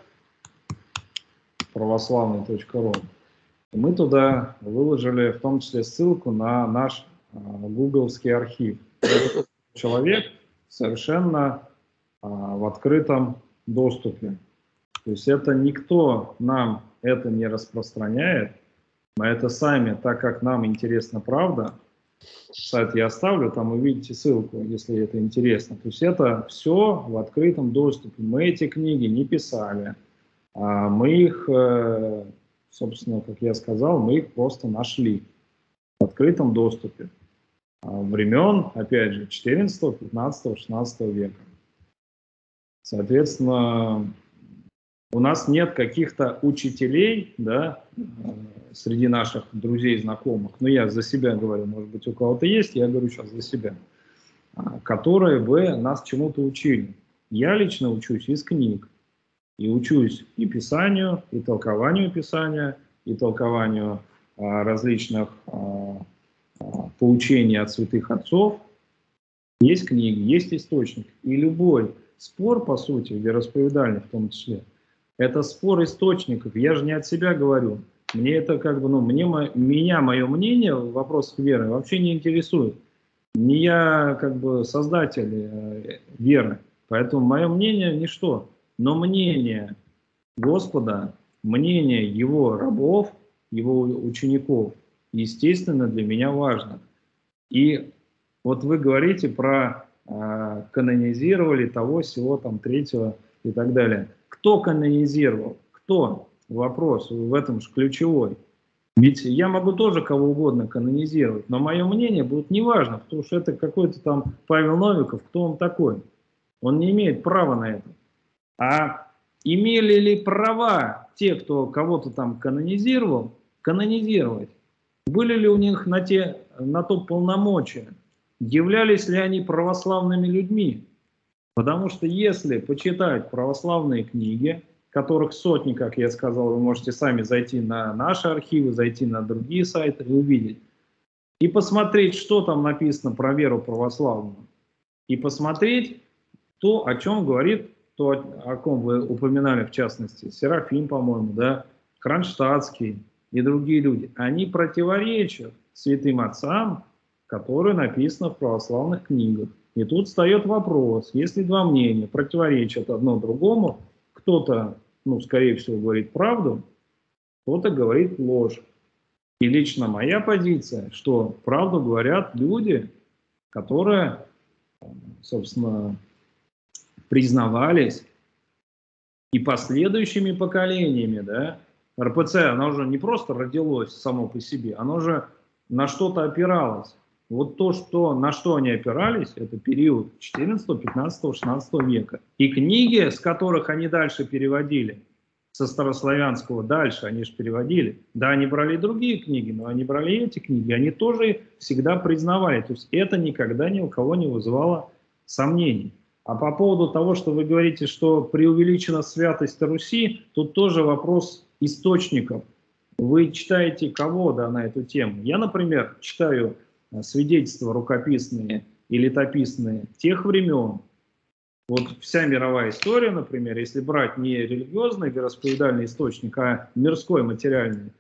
православный точка ру. Мы туда выложили в том числе ссылку на наш э, гугловский архив. Этот человек совершенно э, в открытом доступе. То есть это никто нам это не распространяет. Мы это сами, так как нам интересна правда. Сайт я оставлю, там увидите ссылку, если это интересно. То есть это все в открытом доступе. Мы эти книги не писали. А мы их... Э, Собственно, как я сказал, мы их просто нашли в открытом доступе. Времен, опять же, четырнадцатого, пятнадцатого, шестнадцатого века. Соответственно, у нас нет каких-то учителей, да, среди наших друзей, знакомых, но я за себя говорю, может быть, у кого-то есть, я говорю сейчас за себя, которые бы нас чему-то учили. Я лично учусь из книг. И учусь и писанию, и толкованию писания, и толкованию а, различных а, а, поучений от святых отцов. Есть книги, есть источник. И любой спор, по сути, вероисповедальный в том числе, это спор источников. Я же не от себя говорю. Мне это как бы, ну, мне, меня, мое мнение в вопросах веры вообще не интересует. Не я как бы создатель э, веры. Поэтому мое мнение ничто. Но мнение Господа, мнение Его рабов, Его учеников, естественно, для меня важно. И вот вы говорите про э, канонизировали того, сего, там, третьего и так далее. Кто канонизировал? Кто? Вопрос в этом же ключевой. Ведь я могу тоже кого угодно канонизировать, но мое мнение будет неважно, потому что это какой-то там Павел Новиков, кто он такой. Он не имеет права на это. А имели ли права те, кто кого-то там канонизировал, канонизировать? Были ли у них на, те, на то полномочия? Являлись ли они православными людьми? Потому что если почитать православные книги, которых сотни, как я сказал, вы можете сами зайти на наши архивы, зайти на другие сайты и увидеть, и посмотреть, что там написано про веру православную, и посмотреть то, о чем говорит то, о ком вы упоминали, в частности, Серафим, по-моему, да, Кронштадтский и другие люди, они противоречат святым отцам, которые написаны в православных книгах. И тут встает вопрос, если два мнения противоречат одно другому, кто-то, ну, скорее всего, говорит правду, кто-то говорит ложь. И лично моя позиция, что правду говорят люди, которые, собственно, признавались и последующими поколениями, да, эр пэ цэ, оно же не просто родилось само по себе, оно же на что-то опиралось. Вот то, что, на что они опирались, это период четырнадцатого, пятнадцатого, шестнадцатого века. И книги, с которых они дальше переводили, со старославянского дальше они же переводили, да, они брали и другие книги, но они брали и эти книги, они тоже всегда признавали. То есть это никогда ни у кого не вызывало сомнений. А по поводу того, что вы говорите, что преувеличена святость Руси, тут тоже вопрос источников. Вы читаете кого, да, на эту тему? Я, например, читаю свидетельства рукописные и летописные тех времен. Вот вся мировая история, например, если брать не религиозный вероисповедальный источник, а мирской, материальный,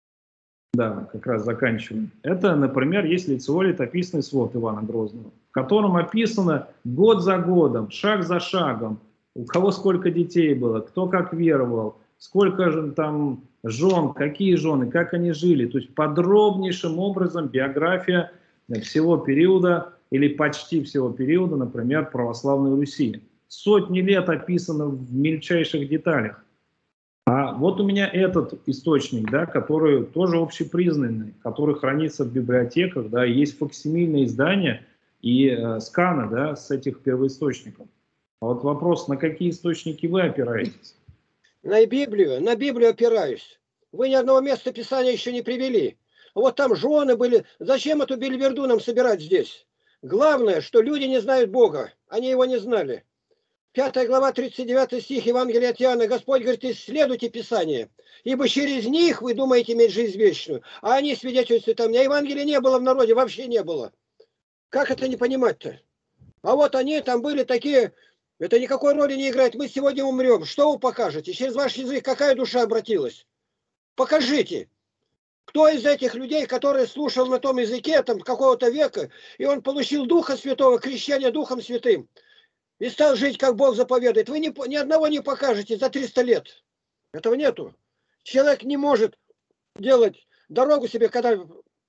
да, как раз заканчиваем. Это, например, есть лицевой летописный свод Ивана Грозного, в котором описано год за годом, шаг за шагом, у кого сколько детей было, кто как веровал, сколько же там жен, какие жены, как они жили. То есть подробнейшим образом биография всего периода или почти всего периода, например, православной Руси. Сотни лет описано в мельчайших деталях. А вот у меня этот источник, да, который тоже общепризнанный, который хранится в библиотеках, да, есть факсимильные издания и э, сканы, да, с этих первоисточников. А вот вопрос, на какие источники вы опираетесь? На Библию, на Библию опираюсь. Вы ни одного места Писания еще не привели. Вот там жены были. Зачем эту бельверду нам собирать здесь? Главное, что люди не знают Бога. Они его не знали. Пятая глава, тридцать девятый стих Евангелия от Иоанна. Господь говорит, исследуйте Писание, ибо через них вы думаете иметь жизнь вечную. А они свидетельствуют о мне. Евангелия не было в народе, вообще не было. Как это не понимать-то? А вот они там были такие, это никакой роли не играет. Мы сегодня умрем. Что вы покажете? Через ваш язык какая душа обратилась? Покажите. Кто из этих людей, который слушал на том языке там какого-то века, и он получил Духа Святого, крещение Духом Святым, и стал жить, как Бог заповедует. Вы ни, ни одного не покажете за триста лет. Этого нету. Человек не может делать дорогу себе, когда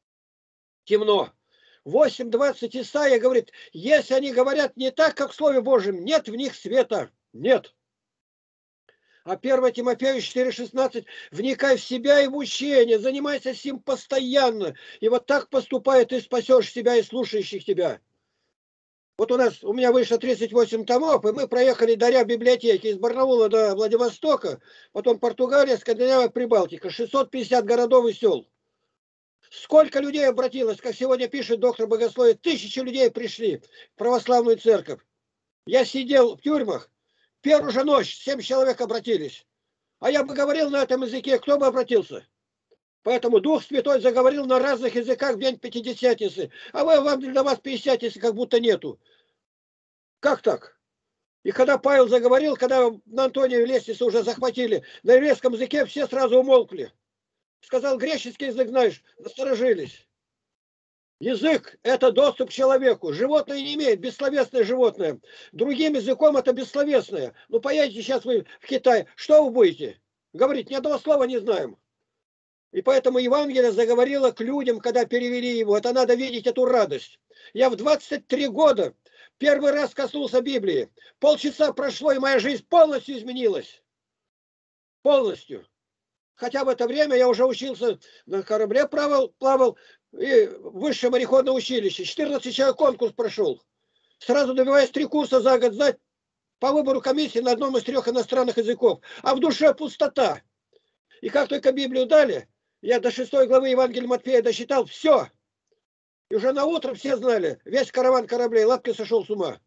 темно. восемь двадцать Исаия говорит, если они говорят не так, как в Слове Божьем, нет в них света. Нет. А первое Тимофею четыре шестнадцать, вникай в себя и в учение, занимайся с ним постоянно. И вот так поступая, ты спасешь себя и слушающих тебя. Вот у нас, у меня вышло тридцать восемь томов, и мы проехали даря библиотеки из Барнаула до Владивостока, потом Португалия, Скандинавия, Прибалтика, шестьсот пятьдесят городов и сел. Сколько людей обратилось, как сегодня пишет доктор богословия, тысячи людей пришли в православную церковь. Я сидел в тюрьмах, первую же ночь семь человек обратились. А я бы говорил на этом языке, кто бы обратился? Поэтому Дух Святой заговорил на разных языках в день Пятидесятницы. А вы, вам для вас Пятидесятницы как будто нету. Как так? И когда Павел заговорил, когда на Антония Лестница уже захватили, на еврейском языке все сразу умолкли. Сказал, греческий язык знаешь, насторожились. Язык – это доступ к человеку. Животное не имеет, бессловесное животное. Другим языком это бессловесное. Ну, поедете сейчас вы в Китай, что вы будете? Говорить, ни одного слова не знаем. И поэтому Евангелие заговорило к людям, когда перевели его. Это надо видеть эту радость. Я в двадцать три года первый раз коснулся Библии. Полчаса прошло, и моя жизнь полностью изменилась. Полностью. Хотя в это время я уже учился на корабле, плавал, плавал и высшее мореходное училище. четырнадцать человек конкурс прошел. Сразу добиваясь три курса за год знать по выбору комиссии на одном из трех иностранных языков. А в душе пустота. И как только Библию дали, я до шестой главы Евангелия Матфея досчитал, все. И уже на утро все знали, весь караван кораблей, Лапки сошел с ума.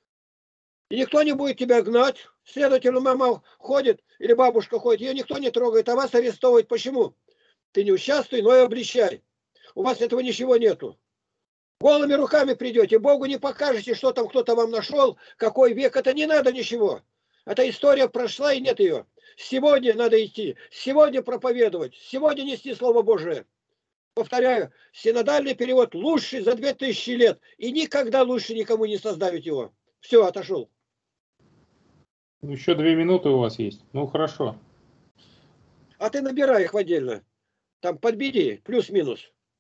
И никто не будет тебя гнать. Следовательно, мама ходит, или бабушка ходит, ее никто не трогает, а вас арестовывают. Почему? Ты не участвуй, но и обличай. У вас этого ничего нету. Голыми руками придете, Богу не покажете, что там кто-то вам нашел, какой век. Это не надо ничего. Эта история прошла, и нет ее. Сегодня надо идти, сегодня проповедовать, сегодня нести Слово Божие. Повторяю, синодальный перевод лучший за две тысячи лет, и никогда лучше никому не создавить его. Все, отошел. Еще две минуты у вас есть. Ну, хорошо. А ты набирай их в отдельно. Там подбеди, плюс-минус.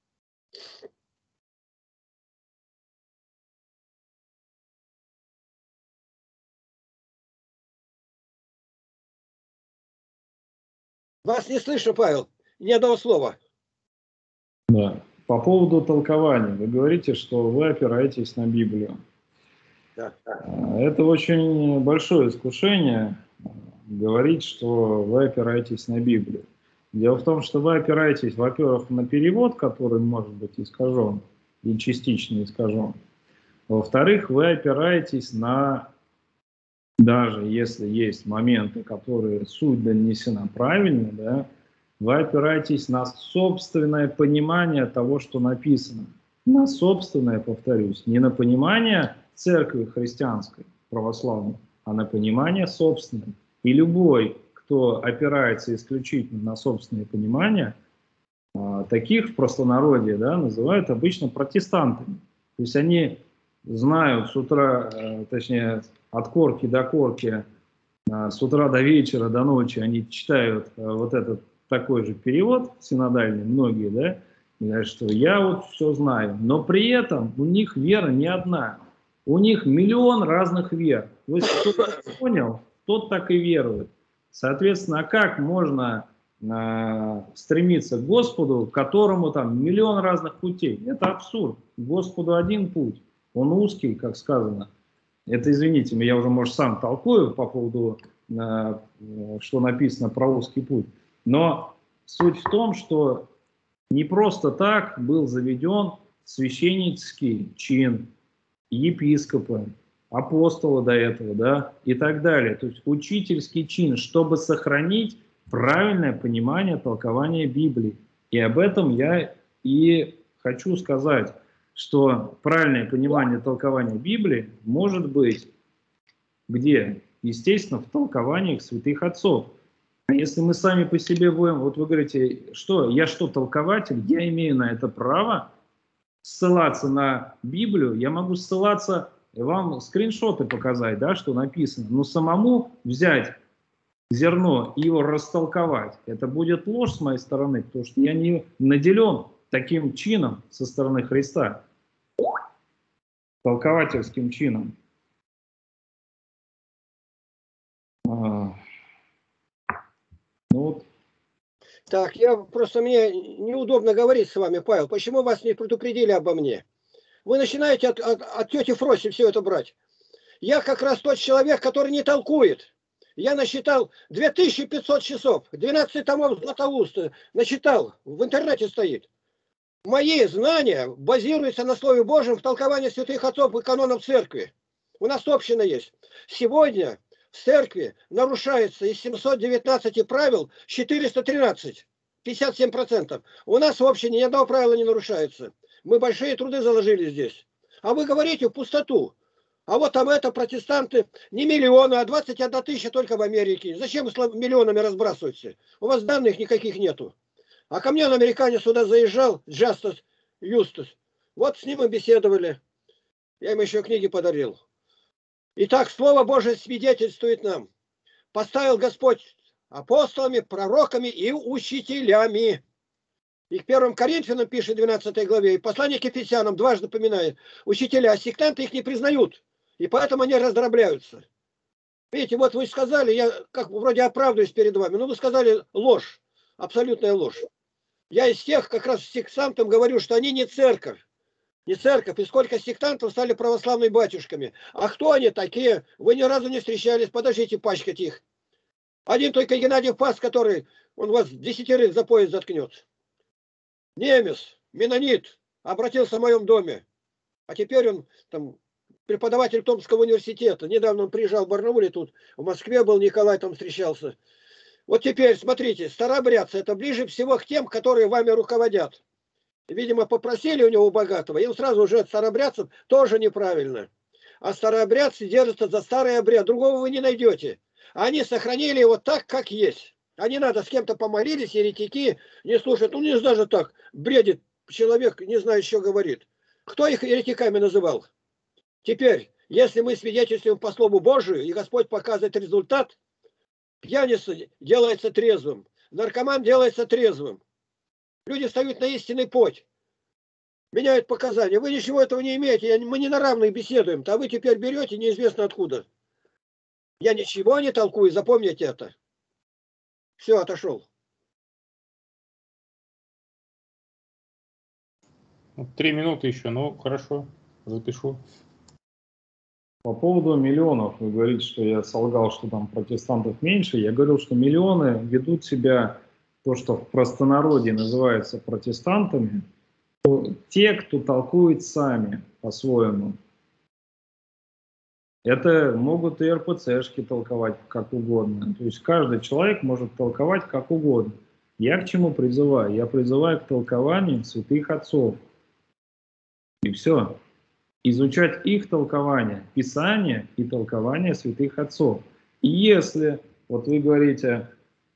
Вас не слышу, Павел. Ни одного слова. Да. По поводу толкования. Вы говорите, что вы опираетесь на Библию. Да. Это очень большое искушение говорить, что вы опираетесь на Библию. Дело в том, что вы опираетесь, во-первых, на перевод, который может быть искажен и частично искажен. Во-вторых, вы опираетесь на, даже если есть моменты, которые суть донесена правильно, да, Вы опираетесь на собственное понимание того, что написано. На собственное, повторюсь, не на понимание церкви христианской, православной, а на понимание собственное. И любой, кто опирается исключительно на собственное понимание, таких в простонародье, да, называют обычно протестантами. То есть они знают с утра, точнее, от корки до корки, с утра до вечера, до ночи, они читают вот этот такой же перевод синодальный, многие, да, и говорят, что я вот все знаю, но при этом у них вера не одна, у них миллион разных вер. То есть кто понял, тот так и верует. Соответственно, а как можно э, стремиться к Господу, которому там миллион разных путей? Это абсурд. К Господу один путь, он узкий, как сказано. Это, извините, я уже, может, сам толкую по поводу, э, что написано про узкий путь. Но суть в том, что не просто так был заведен священнический чин, епископа, апостола до этого, да, и так далее. То есть учительский чин, чтобы сохранить правильное понимание толкования Библии. И об этом я и хочу сказать, что правильное понимание толкования Библии может быть где? Естественно, в толкованиях святых отцов. А если мы сами по себе будем, вот вы говорите, что, я что, толкователь, я имею на это право ссылаться на Библию, я могу ссылаться, вам скриншоты показать, да, что написано, но самому взять зерно и его растолковать, это будет ложь с моей стороны, потому что я не наделен таким чином со стороны Христа, толковательским чином. Ну вот. Так, я просто, мне неудобно говорить с вами, Павел. Почему вас не предупредили обо мне? Вы начинаете от, от, от тети Фроси все это брать. Я как раз тот человек, который не толкует. Я насчитал две тысячи пятьсот часов, двенадцать томов Златоуста насчитал, в интернете стоит. Мои знания базируются на Слове Божьем в толковании святых отцов и канонов церкви. У нас община есть. Сегодня в церкви нарушается из семисот девятнадцати правил четыреста тринадцать, пятьдесят семь процентов. У нас в общине ни одного правила не нарушается. Мы большие труды заложили здесь. А вы говорите в пустоту. А вот там это протестанты не миллионы, а двадцать одна тысяча только в Америке. Зачем вы миллионами разбрасываете? У вас данных никаких нету. А ко мне он, американец, сюда заезжал, Джастас Юстас. Вот с ним мы беседовали. Я ему еще книги подарил. Итак, Слово Божие свидетельствует нам. Поставил Господь апостолами, пророками и учителями. И к первым Коринфянам пишет в двенадцатой главе, и послание к Ефесянам дважды поминает. Учителя, а сектанты их не признают. И поэтому они раздробляются. Видите, вот вы сказали, я как вроде оправдываюсь перед вами, но вы сказали ложь, абсолютная ложь. Я из тех как раз сектантам говорю, что они не церковь. Не церковь, и сколько сектантов стали православными батюшками. А кто они такие? Вы ни разу не встречались, подождите пачкать их. Один только Геннадий Пас, который, он вас десятерых за пояс заткнет. Немец, менонит, обратился в моем доме. А теперь он там преподаватель Томского университета. Недавно он приезжал в Барнауле, тут в Москве был, Николай там встречался. Вот теперь, смотрите, старообрядцы, это ближе всего к тем, которые вами руководят. Видимо, попросили у него богатого, и он сразу уже от старообрядцев тоже неправильно. А старообрядцы держатся за старый обряд, другого вы не найдете. Они сохранили его так, как есть. А не надо, с кем-то помолились, еретики, не слушают. Ну, не знаю же так, бредит человек, не знаю, что говорит. Кто их еретиками называл? Теперь, если мы свидетельствуем по Слову Божию, и Господь показывает результат, пьяница делается трезвым, наркоман делается трезвым. Люди встают на истинный путь, меняют показания. Вы ничего этого не имеете, мы не на равных беседуем, а вы теперь берете неизвестно откуда. Я ничего не толкую, запомните это. Все, отошел. Три минуты еще, ну хорошо, запишу. По поводу миллионов, вы говорите, что я солгал, что там протестантов меньше. Я говорил, что миллионы ведут себя, то, что в простонародье называется протестантами, те, кто толкует сами по-своему. Это могут и эр пэ цэшки толковать как угодно. То есть каждый человек может толковать как угодно. Я к чему призываю? Я призываю к толкованию святых отцов. И все. Изучать их толкование, Писание и толкование святых отцов. И если, вот вы говорите,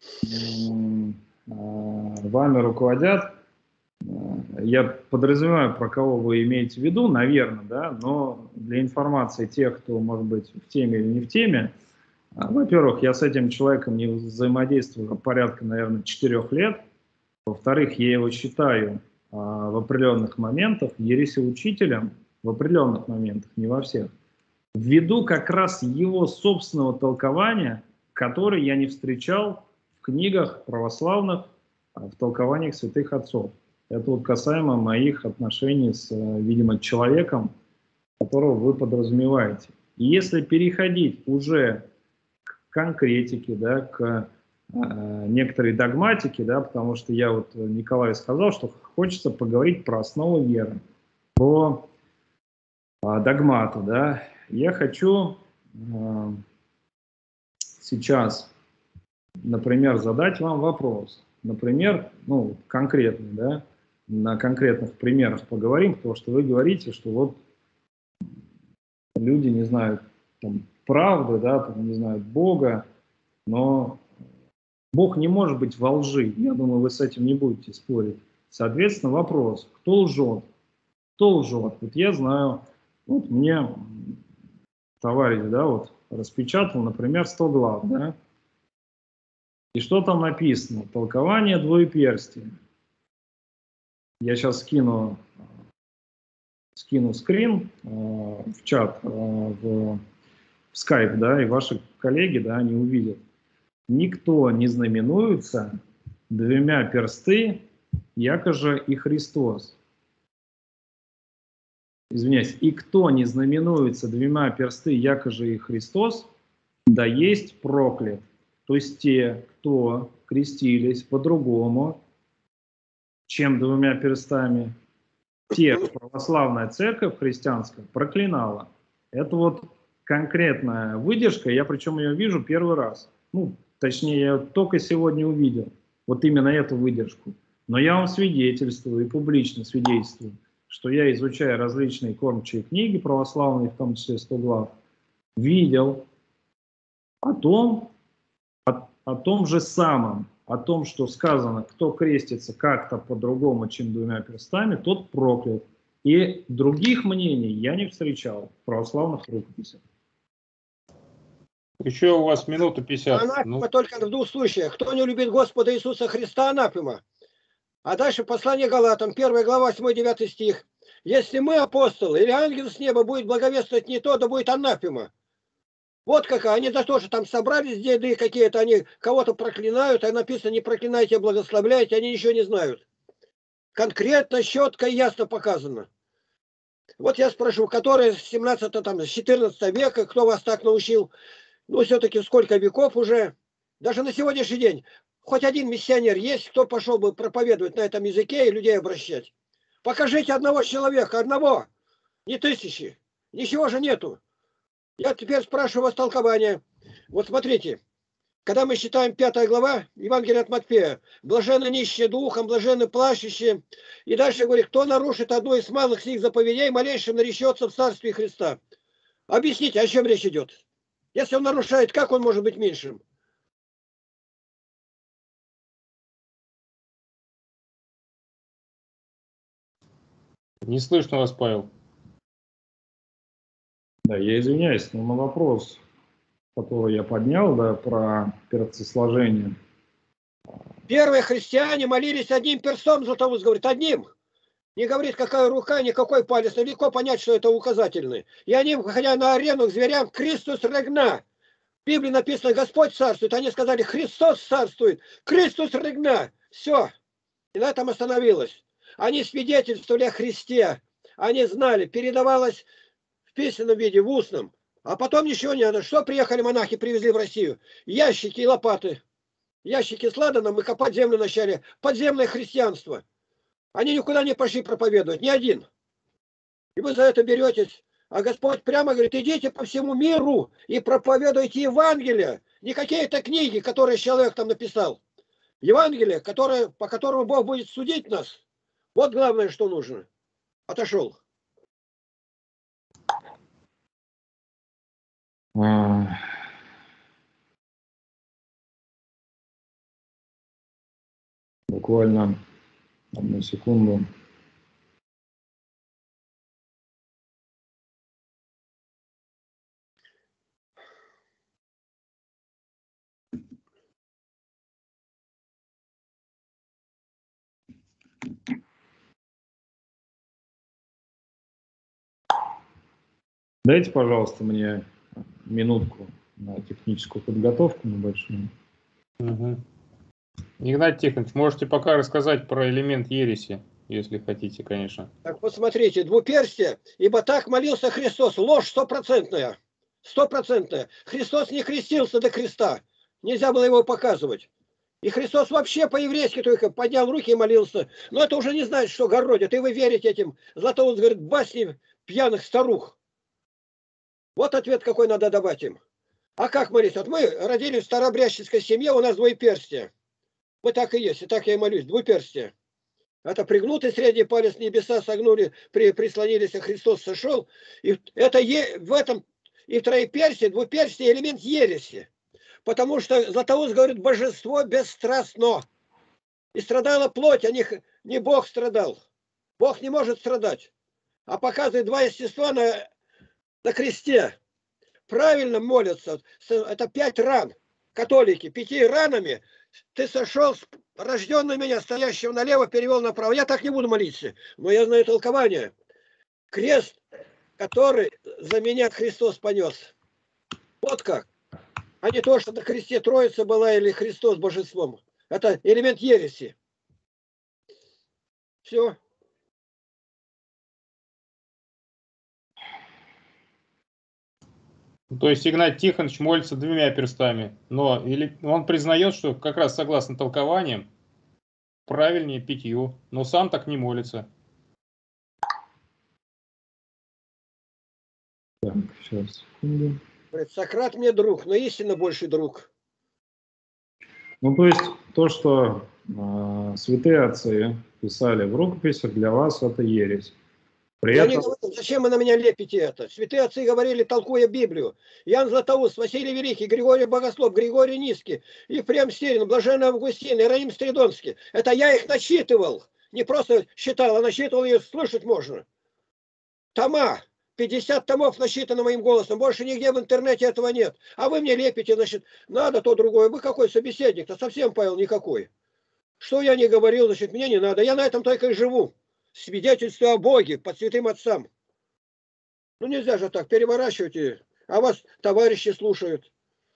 вами руководят, я подразумеваю, про кого вы имеете в виду, наверное, да, но для информации тех, кто, может быть, в теме или не в теме, во-первых, я с этим человеком не взаимодействую порядка, наверное, четырех лет. Во-вторых, я его считаю в определенных моментах ересеучителем, в определенных моментах, не во всех, ввиду как раз его собственного толкования, которое я не встречал в книгах православных, в толкованиях святых отцов. Это вот касаемо моих отношений с, видимо, человеком, которого вы подразумеваете. И если переходить уже к конкретике, да, к э, некоторой догматике, да, потому что я вот Николаю сказал, что хочется поговорить про основу веры, про догматы, да, я хочу э, сейчас, например, задать вам вопрос, например, ну, конкретный, да, на конкретных примерах поговорим, потому что вы говорите, что вот люди не знают там, правды, да, там, не знают Бога, но Бог не может быть во лжи, я думаю, вы с этим не будете спорить. Соответственно, вопрос, кто лжет? Кто лжет? Вот я знаю, вот мне товарищ, да, вот распечатал, например, сто глав, да, и что там написано? Толкование двоеперстия. Я сейчас скину, скину скрин э, в чат, э, в, в скайп, да, и ваши коллеги, да, они увидят. Никто не знаменуется двумя персты, якоже и Христос. Извиняюсь, и кто не знаменуется двумя персты, якоже и Христос, да есть проклят. То есть те, кто крестились по-другому, чем двумя перстами, те православная церковь христианская проклинала. Это вот конкретная выдержка, я причем ее вижу первый раз. Ну, точнее, я только сегодня увидел вот именно эту выдержку. Но я вам свидетельствую и публично свидетельствую, что я, изучая различные кормчие книги православные, в том числе сто глав, видел о том, о, о том же самом, о том, что сказано, кто крестится как-то по-другому, чем двумя перстами, тот проклят. И других мнений я не встречал в православных рукописях. Еще у вас минута пятьдесят. Анафема Ну. только в двух случаях. Кто не любит Господа Иисуса Христа, анафема. А дальше послание Галатам, первая глава, восьмой-девятый стих. Если мы, апостолы, или ангел с неба будет благовествовать не то, да будет анафема. Вот какая. Они да тоже там собрались, деды какие-то, они кого-то проклинают, а написано не проклинайте, а благословляйте, они ничего не знают. Конкретно, четко и ясно показано. Вот я спрошу, который с семнадцатого, там, с четырнадцатого века, кто вас так научил, ну, все-таки сколько веков уже, даже на сегодняшний день, хоть один миссионер есть, кто пошел бы проповедовать на этом языке и людей обращать? Покажите одного человека, одного, не тысячи, ничего же нету. Я теперь спрашиваю вас толкование. Вот смотрите, когда мы читаем пятая глава Евангелия от Матфея, блаженны нищие духом, блаженны плачущие, и дальше говорит, кто нарушит одну из малых сих заповедей, малейшим наречется в Царстве Христа. Объясните, о чем речь идет? Если он нарушает, как он может быть меньшим? Не слышно вас, Павел. Да, я извиняюсь, но на вопрос, который я поднял, да, про перцесложение. Первые христиане молились одним перстом, Златоуст говорит, одним. Не говорит, какая рука, никакой палец, но легко понять, что это указательный. И они, выходя на арену к зверям, Христос регна. В Библии написано, Господь царствует. Они сказали, Христос царствует, Христос регна. Все. И на этом остановилось. Они свидетельствовали о Христе. Они знали, передавалось в письменном виде, в устном. А потом ничего не надо. Что приехали монахи, привезли в Россию? Ящики и лопаты. Ящики с ладаном и копать землю начали. Подземное христианство. Они никуда не пошли проповедовать, ни один. И вы за это беретесь. А Господь прямо говорит, идите по всему миру и проповедуйте Евангелие. Не какие-то книги, которые человек там написал. Евангелие, которое, по которому Бог будет судить нас. Вот главное, что нужно. Отошел. Буквально одну секунду. Дайте, пожалуйста, мне минутку на техническую подготовку небольшую. Угу. Игнатий Тихонович, можете пока рассказать про элемент ереси, если хотите, конечно. Так вот смотрите, двуперстие, ибо так молился Христос. Ложь стопроцентная. Стопроцентная. Христос не крестился до креста. Нельзя было его показывать. И Христос вообще по-еврейски только поднял руки и молился. Но это уже не значит, что городит. И вы верите этим. Златоуст говорит, басни пьяных старух. Вот ответ, какой надо давать им. А как молиться? Вот мы родились в старообрядческой семье, у нас двуперстие. Мы так и есть, и так я и молюсь. Двуперстие. Это пригнутый средний палец, небеса согнули, при, прислонились, а Христос сошел. И это е, в этом и троеперстие, двуперстие элемент ереси. Потому что Златоуст говорит, божество бесстрастно. И страдала плоть, а не, не Бог страдал. Бог не может страдать. А показывает два естества на, на кресте. Правильно молятся. Это пять ран. Католики, пяти ранами ты сошел, рожденный меня, стоящего налево, перевел направо. Я так не буду молиться, но я знаю толкование. Крест, который за меня Христос понес. Вот как. А не то, что на кресте Троица была или Христос божеством. Это элемент ереси. Все. То есть Игнатий Тихонович молится двумя перстами, но или он признает, что как раз согласно толкованиям правильнее пятью, но сам так не молится. Так, сейчас, секунду. Говорит, Сократ мне друг, но истинно больше друг. Ну, то есть то, что э, святые отцы писали в рукописях, для вас это ересь. При Я этом... не говорю, зачем вы на меня лепите это? Святые отцы говорили, толкуя Библию. Ян Златоуст, Василий Великий, Григорий Богослов, Григорий Низкий, Ефрем Сирин, Блаженный Августин, Иероним Стридонский. Это я их начитывал. Не просто считал, а начитывал, и слышать можно. Тома. пятьдесят томов насчитано моим голосом. Больше нигде в интернете этого нет. А вы мне лепите, значит, надо то другое. Вы какой собеседник-то? Совсем, Павел, никакой. Что я не говорил, значит, мне не надо. Я на этом только и живу. Свидетельство о Боге под святым отцам. Ну нельзя же так, переворачивайте, а вас товарищи слушают.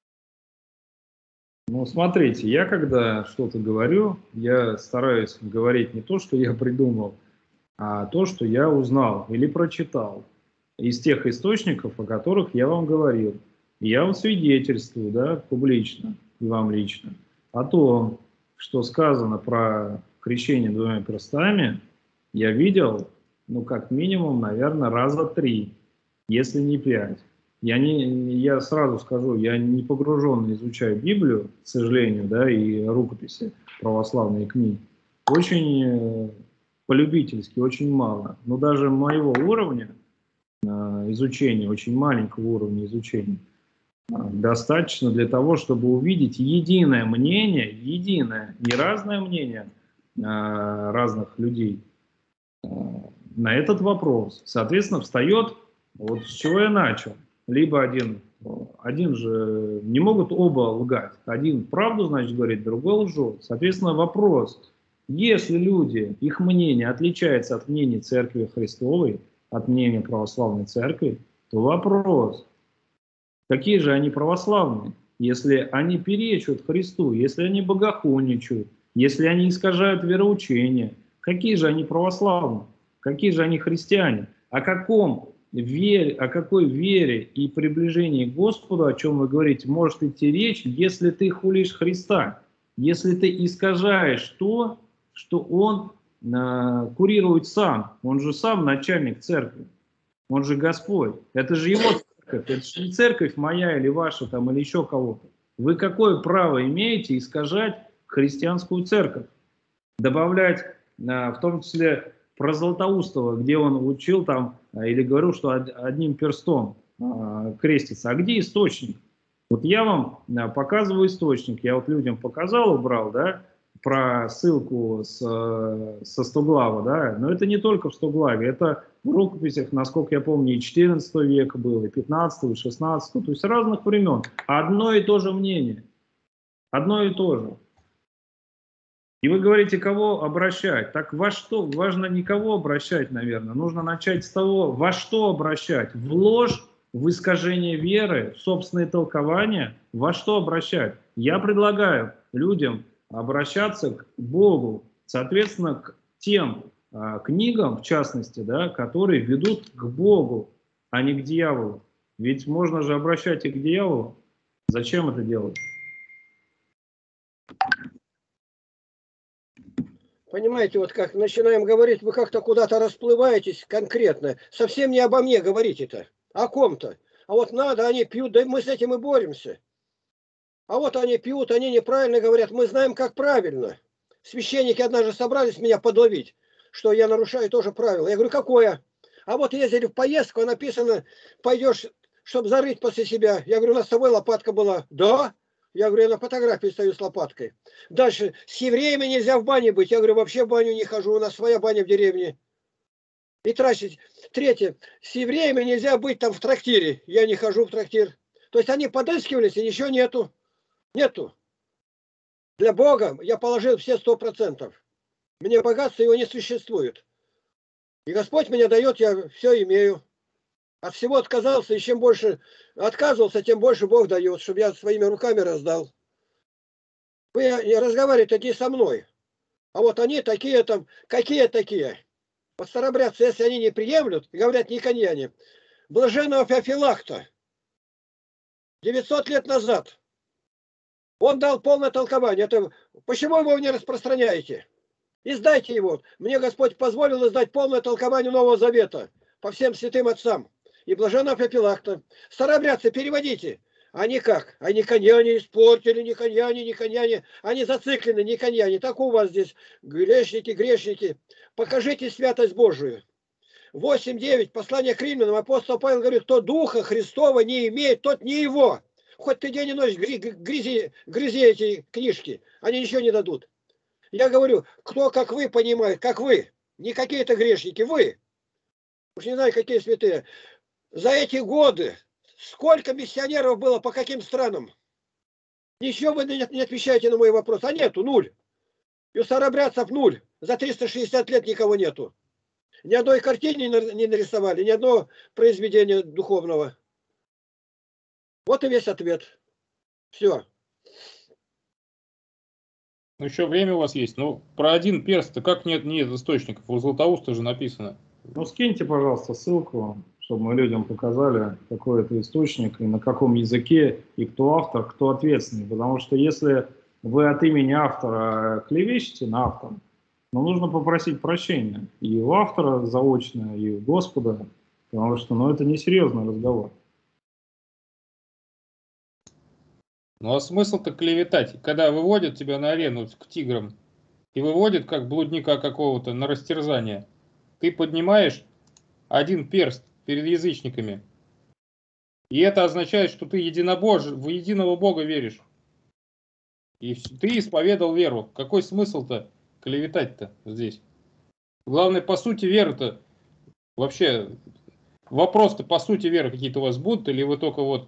Ну, смотрите, я когда что-то говорю, я стараюсь говорить не то, что я придумал, а то, что я узнал или прочитал из тех источников, о которых я вам говорил. И я вам свидетельствую, да, публично, и вам лично, о том, что сказано про крещение двумя перстами, я видел, ну, как минимум, наверное, раза три, если не пять. Я, не, я сразу скажу, я не погруженно изучаю Библию, к сожалению, да, и рукописи, православные книги. Очень полюбительски, очень мало. Но даже моего уровня э, изучения, очень маленького уровня изучения, э, достаточно для того, чтобы увидеть единое мнение, единое, не разное мнение э, разных людей, на этот вопрос. Соответственно, встает, вот с чего я начал. Либо один, один же, не могут оба лгать. Один правду, значит, говорит, другой лжет. Соответственно, вопрос, если люди, их мнение отличается от мнения Церкви Христовой, от мнения православной церкви, то вопрос, какие же они православные, если они перечат Христу, если они богохульничают, если они искажают вероучение, какие же они православные? Какие же они христиане? О каком вере, о какой вере и приближении к Господу, о чем вы говорите, может идти речь, если ты хулишь Христа, если ты искажаешь то, что Он э, курирует сам. Он же сам начальник церкви, Он же Господь. Это же Его церковь, это же не церковь моя или ваша там, или еще кого-то. Вы какое право имеете искажать христианскую церковь, добавлять, в том числе про Златоустова, где он учил там, или говорил, что одним перстом крестится. А где источник? Вот я вам показываю источник, я вот людям показал, убрал, да, про ссылку с, со Стоглава, да, но это не только в Стоглаве, это в рукописях, насколько я помню, и четырнадцатого века было, и пятнадцатого, и шестнадцатого, то есть разных времен. Одно и то же мнение, одно и то же. И вы говорите, кого обращать? Так во что? Важно не кого обращать, наверное. Нужно начать с того, во что обращать. В ложь, в искажение веры, в собственные толкования. Во что обращать? Я предлагаю людям обращаться к Богу, соответственно, к тем а, книгам, в частности, да, которые ведут к Богу, а не к дьяволу. Ведь можно же обращать и к дьяволу. Зачем это делать? Понимаете, вот как начинаем говорить, вы как-то куда-то расплываетесь конкретно. Совсем не обо мне говорите-то, о ком-то. А вот надо, они пьют, да мы с этим и боремся. А вот они пьют, они неправильно говорят, мы знаем, как правильно. Священники однажды собрались меня подловить, что я нарушаю тоже правила. Я говорю, какое? А вот ездили в поездку, написано, пойдешь, чтобы зарыть после себя. Я говорю, у нас с собой лопатка была. Да? Я говорю, я на фотографии стою с лопаткой. Дальше, с евреями нельзя в бане быть. Я говорю, вообще в баню не хожу, у нас своя баня в деревне. И тратить. Третье, с евреями нельзя быть там в трактире. Я не хожу в трактир. То есть они подыскивались, и ничего нету. Нету. Для Бога я положил все сто процентов. Мне богатства его не существует. И Господь мне дает, я все имею. От всего отказался, и чем больше отказывался, тем больше Бог дает, чтобы я своими руками раздал. Вы не разговариваете не со мной. А вот они такие там, какие такие? Вот старобрядцы, если они не приемлют, говорят никоньяне, блаженного Феофилакта девятьсот лет назад он дал полное толкование. Это, почему его не распространяете? Издайте его. Мне Господь позволил издать полное толкование Нового Завета по всем святым отцам. И блаженного Феофилакта. Старобрядцы, переводите. Они как? Они никоньяне испортили, никоньяне, никоньяне. Они зациклены, никоньяне. Так у вас здесь грешники, грешники. Покажите святость Божию. восемь девять, послание к римлянам, апостол Павел говорит, кто Духа Христова не имеет, тот не его. Хоть ты день и ночь грызи, грызи эти книжки, они ничего не дадут. Я говорю, кто как вы понимает, как вы, не какие-то грешники, вы. Уж не знаю, какие святые. За эти годы сколько миссионеров было по каким странам? Ничего вы не отвечаете на мой вопрос. А нету, нуль. И у старобрядцев нуль. За триста шестьдесят лет никого нету. Ни одной картины не нарисовали, ни одного произведения духовного. Вот и весь ответ. Все. Ну, еще время у вас есть. Ну, про один перст, как нет, нет источников? У Златоуста же написано. Ну, скиньте, пожалуйста, ссылку, чтобы мы людям показали, какой это источник, и на каком языке, и кто автор, кто ответственный. Потому что если вы от имени автора клевещете на автора, ну, нужно попросить прощения и у автора заочно, и у Господа, потому что, ну, это несерьезный разговор. Ну, а смысл-то клеветать? Когда выводят тебя на арену к тиграм, и выводят как блудника какого-то на растерзание, ты поднимаешь один перст перед язычниками. И это означает, что ты единобож... в единого Бога веришь. И ты исповедал веру. Какой смысл-то клеветать-то здесь? Главное, по сути веры-то, вообще, вопрос-то по сути веры какие-то у вас будут, или вы только вот...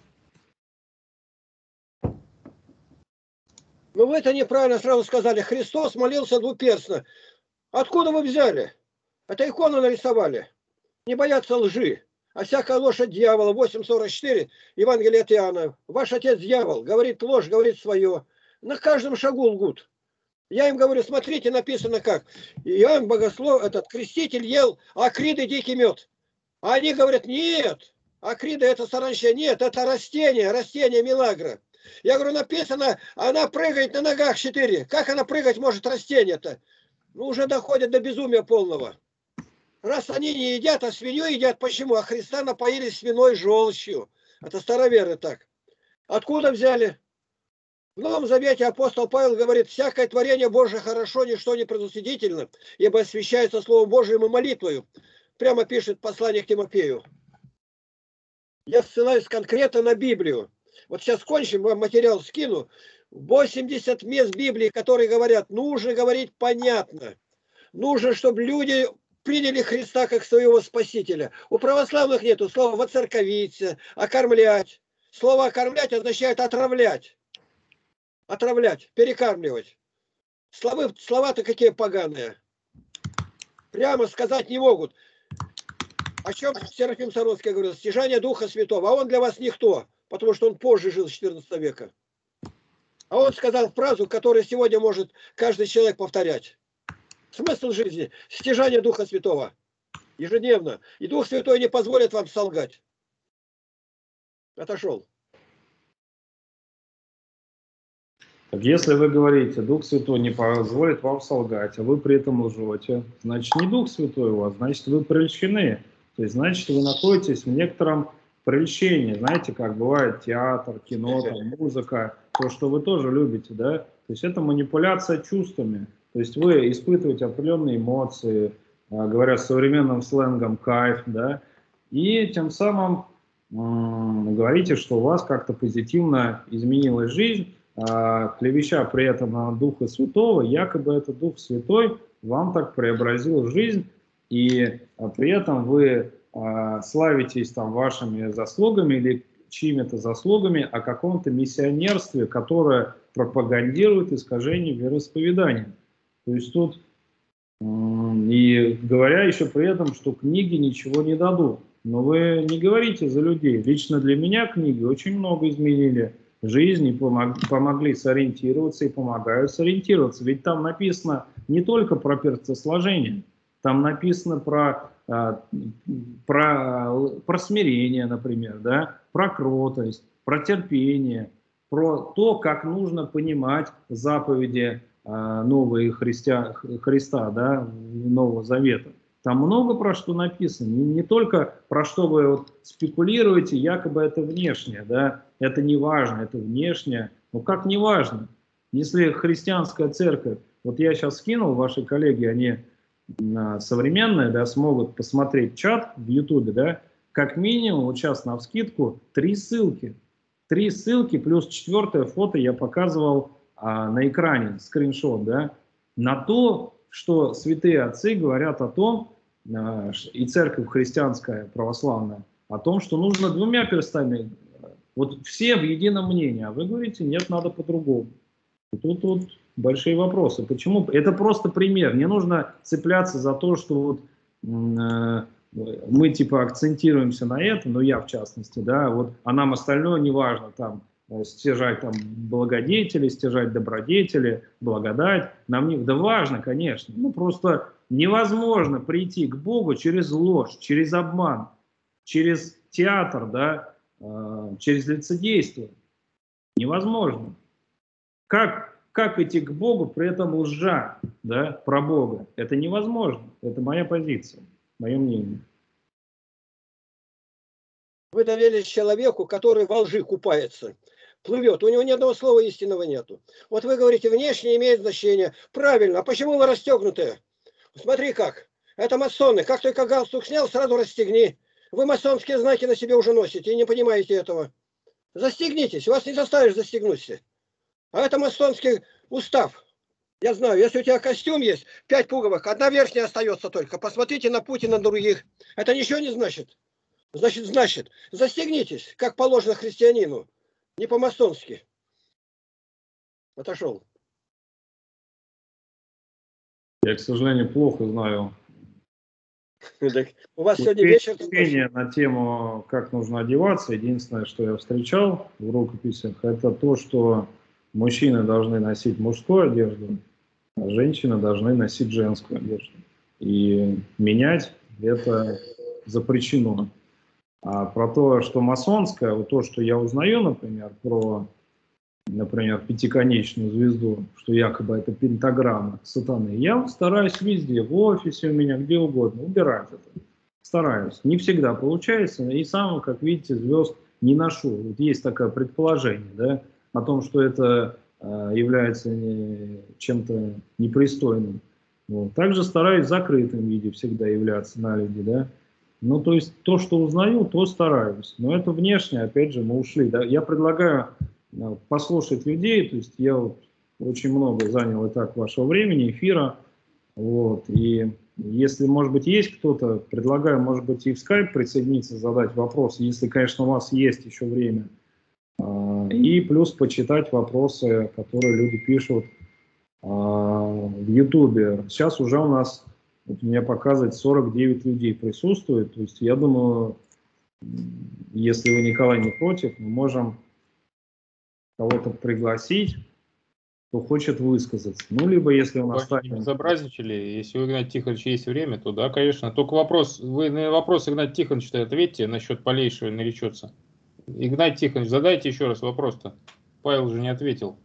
Ну вы это неправильно сразу сказали. Христос молился двуперстно. Откуда вы взяли? Это икону нарисовали. Не бояться лжи. А всякая ложь от дьявола. восемь сорок четыре. Евангелие от Иоанна. Ваш отец дьявол. Говорит ложь, говорит свое. На каждом шагу лгут. Я им говорю, смотрите, написано как. Иоанн Богослов, этот креститель ел акриды дикий мед. А они говорят, нет. Акриды это саранча. Нет, это растение. Растение милагра. Я говорю, написано, она прыгает на ногах четыре. Как она прыгать может растение-то? Ну, уже доходит до безумия полного. Раз они не едят, а свинью едят, почему? А Христа напоили свиной желчью. Это староверы так. Откуда взяли? В Новом Завете апостол Павел говорит: всякое творение Божие хорошо, ничто не предусудительно, ибо освящается Словом Божиим и молитвою. Прямо пишет послание к Тимофею. Я ссылаюсь конкретно на Библию. Вот сейчас кончим, вам материал скину. восемьдесят мест Библии, которые говорят, нужно говорить понятно. Нужно, чтобы люди приняли Христа как своего Спасителя. У православных нету слова «воцерковиться», «окормлять». Слово «окормлять» означает «отравлять». Отравлять, перекармливать. Слова, слова-то какие поганые. Прямо сказать не могут. О чем Серафим Саровский говорил? Стяжание Духа Святого. А он для вас никто, потому что он позже жил, с четырнадцатого века. А он сказал фразу, которую сегодня может каждый человек повторять. Смысл жизни – стяжание Духа Святого. Ежедневно. И Дух Святой не позволит вам солгать. Отошел. Так если вы говорите, Дух Святой не позволит вам солгать, а вы при этом лжете, значит, не Дух Святой у вас, значит, вы прельщены. То есть, значит, вы находитесь в некотором прельщении. Знаете, как бывает театр, кино, там, музыка, то, что вы тоже любите, да? То есть, это манипуляция чувствами. То есть, вы испытываете определенные эмоции, говоря современным сленгом, кайф, да? И тем самым м- говорите, что у вас как-то позитивно изменилась жизнь, клевеща при этом на Духа Святого, якобы этот Дух Святой вам так преобразил жизнь, и при этом вы а, славитесь там вашими заслугами или чьими-то заслугами о каком-то миссионерстве, которое пропагандирует искажение вероисповедания. То есть тут, и говоря еще при этом, что книги ничего не дадут. Но вы не говорите за людей. Лично для меня книги очень много изменили жизни, помог, помогли сориентироваться и помогают сориентироваться. Ведь там написано не только про перцесложение, там написано про, про, про смирение, например, да, про кротость, про терпение, про то, как нужно понимать заповеди новые Христя, Христа, да, Нового Завета. Там много про что написано, не, не только про что вы вот спекулируете, якобы это внешнее, да, это не важно, это внешнее. Но как не важно? Если христианская церковь, вот я сейчас скинул, ваши коллеги, они а, современные, да, смогут посмотреть чат в Ютубе, да, как минимум, вот сейчас навскидку, три ссылки. Три ссылки плюс четвертое фото я показывал а, на экране, скриншот, да, на то, что святые отцы говорят о том, и церковь христианская, православная, о том, что нужно двумя перстами. Вот все в едином мнении, а вы говорите, нет, надо по-другому. Тут, тут большие вопросы. Почему? Это просто пример. Не нужно цепляться за то, что вот, э, мы типа акцентируемся на этом, ну я в частности, да, вот, а нам остальное не важно, там, стяжать там благодетели, стяжать добродетели, благодать. Нам не... Да важно, конечно. Ну просто невозможно прийти к Богу через ложь, через обман, через театр, да, э, через лицедействие. Невозможно. Как, как идти к Богу, при этом лжа, да, про Бога? Это невозможно. Это моя позиция, мое мнение. Вы доверились человеку, который во лжи купается, плывет. У него ни одного слова истинного нету. Вот вы говорите, внешне имеет значение. Правильно. А почему вы расстегнутые? Смотри как. Это масоны. Как только галстук снял, сразу расстегни. Вы масонские знаки на себе уже носите и не понимаете этого. Застегнитесь. Вас не заставишь застегнуться. А это масонский устав. Я знаю, если у тебя костюм есть, пять пуговок, одна верхняя остается только. Посмотрите на Путина, на других. Это ничего не значит. Значит, значит, застегнитесь, как положено христианину. Не по-масонски. Отошел. Я, к сожалению, плохо знаю. У вас сегодня вечер... На тему, как нужно одеваться, единственное, что я встречал в рукописях, это то, что мужчины должны носить мужскую одежду, а женщины должны носить женскую одежду. И менять это запрещено. А про то, что масонское, вот то, что я узнаю, например, про, например, пятиконечную звезду, что якобы это пентаграмма сатаны, я стараюсь везде, в офисе у меня, где угодно, убирать это. Стараюсь. Не всегда получается, и сам, как видите, звезд не ношу. Вот есть такое предположение, да, о том, что это э, является не, чем-то непристойным. Вот. Также стараюсь в закрытом виде всегда являться на люди, да. Ну, то есть то, что узнаю, то стараюсь. Но это внешне, опять же, мы ушли. Да? Я предлагаю э, послушать людей, то есть я вот очень много занял и так вашего времени, эфира. Вот. И если, может быть, есть кто-то, предлагаю, может быть, и в скайп присоединиться, задать вопрос, если, конечно, у вас есть еще время. И плюс почитать вопросы, которые люди пишут в ютубе. Сейчас уже у нас, вот мне показывает, сорок девять людей присутствует. То есть я думаю, если вы, Николай, не против, мы можем кого-то пригласить, кто хочет высказаться. Ну, либо если у нас... Не безобразничали. Если у Игнатия Тихоновича есть время, то да, конечно. Только вопрос, вы на вопрос Игнатия Тихоновича ответьте насчет Полейшего наречется. Игнатий Тихонович, задайте еще раз вопрос-то. Павел же не ответил.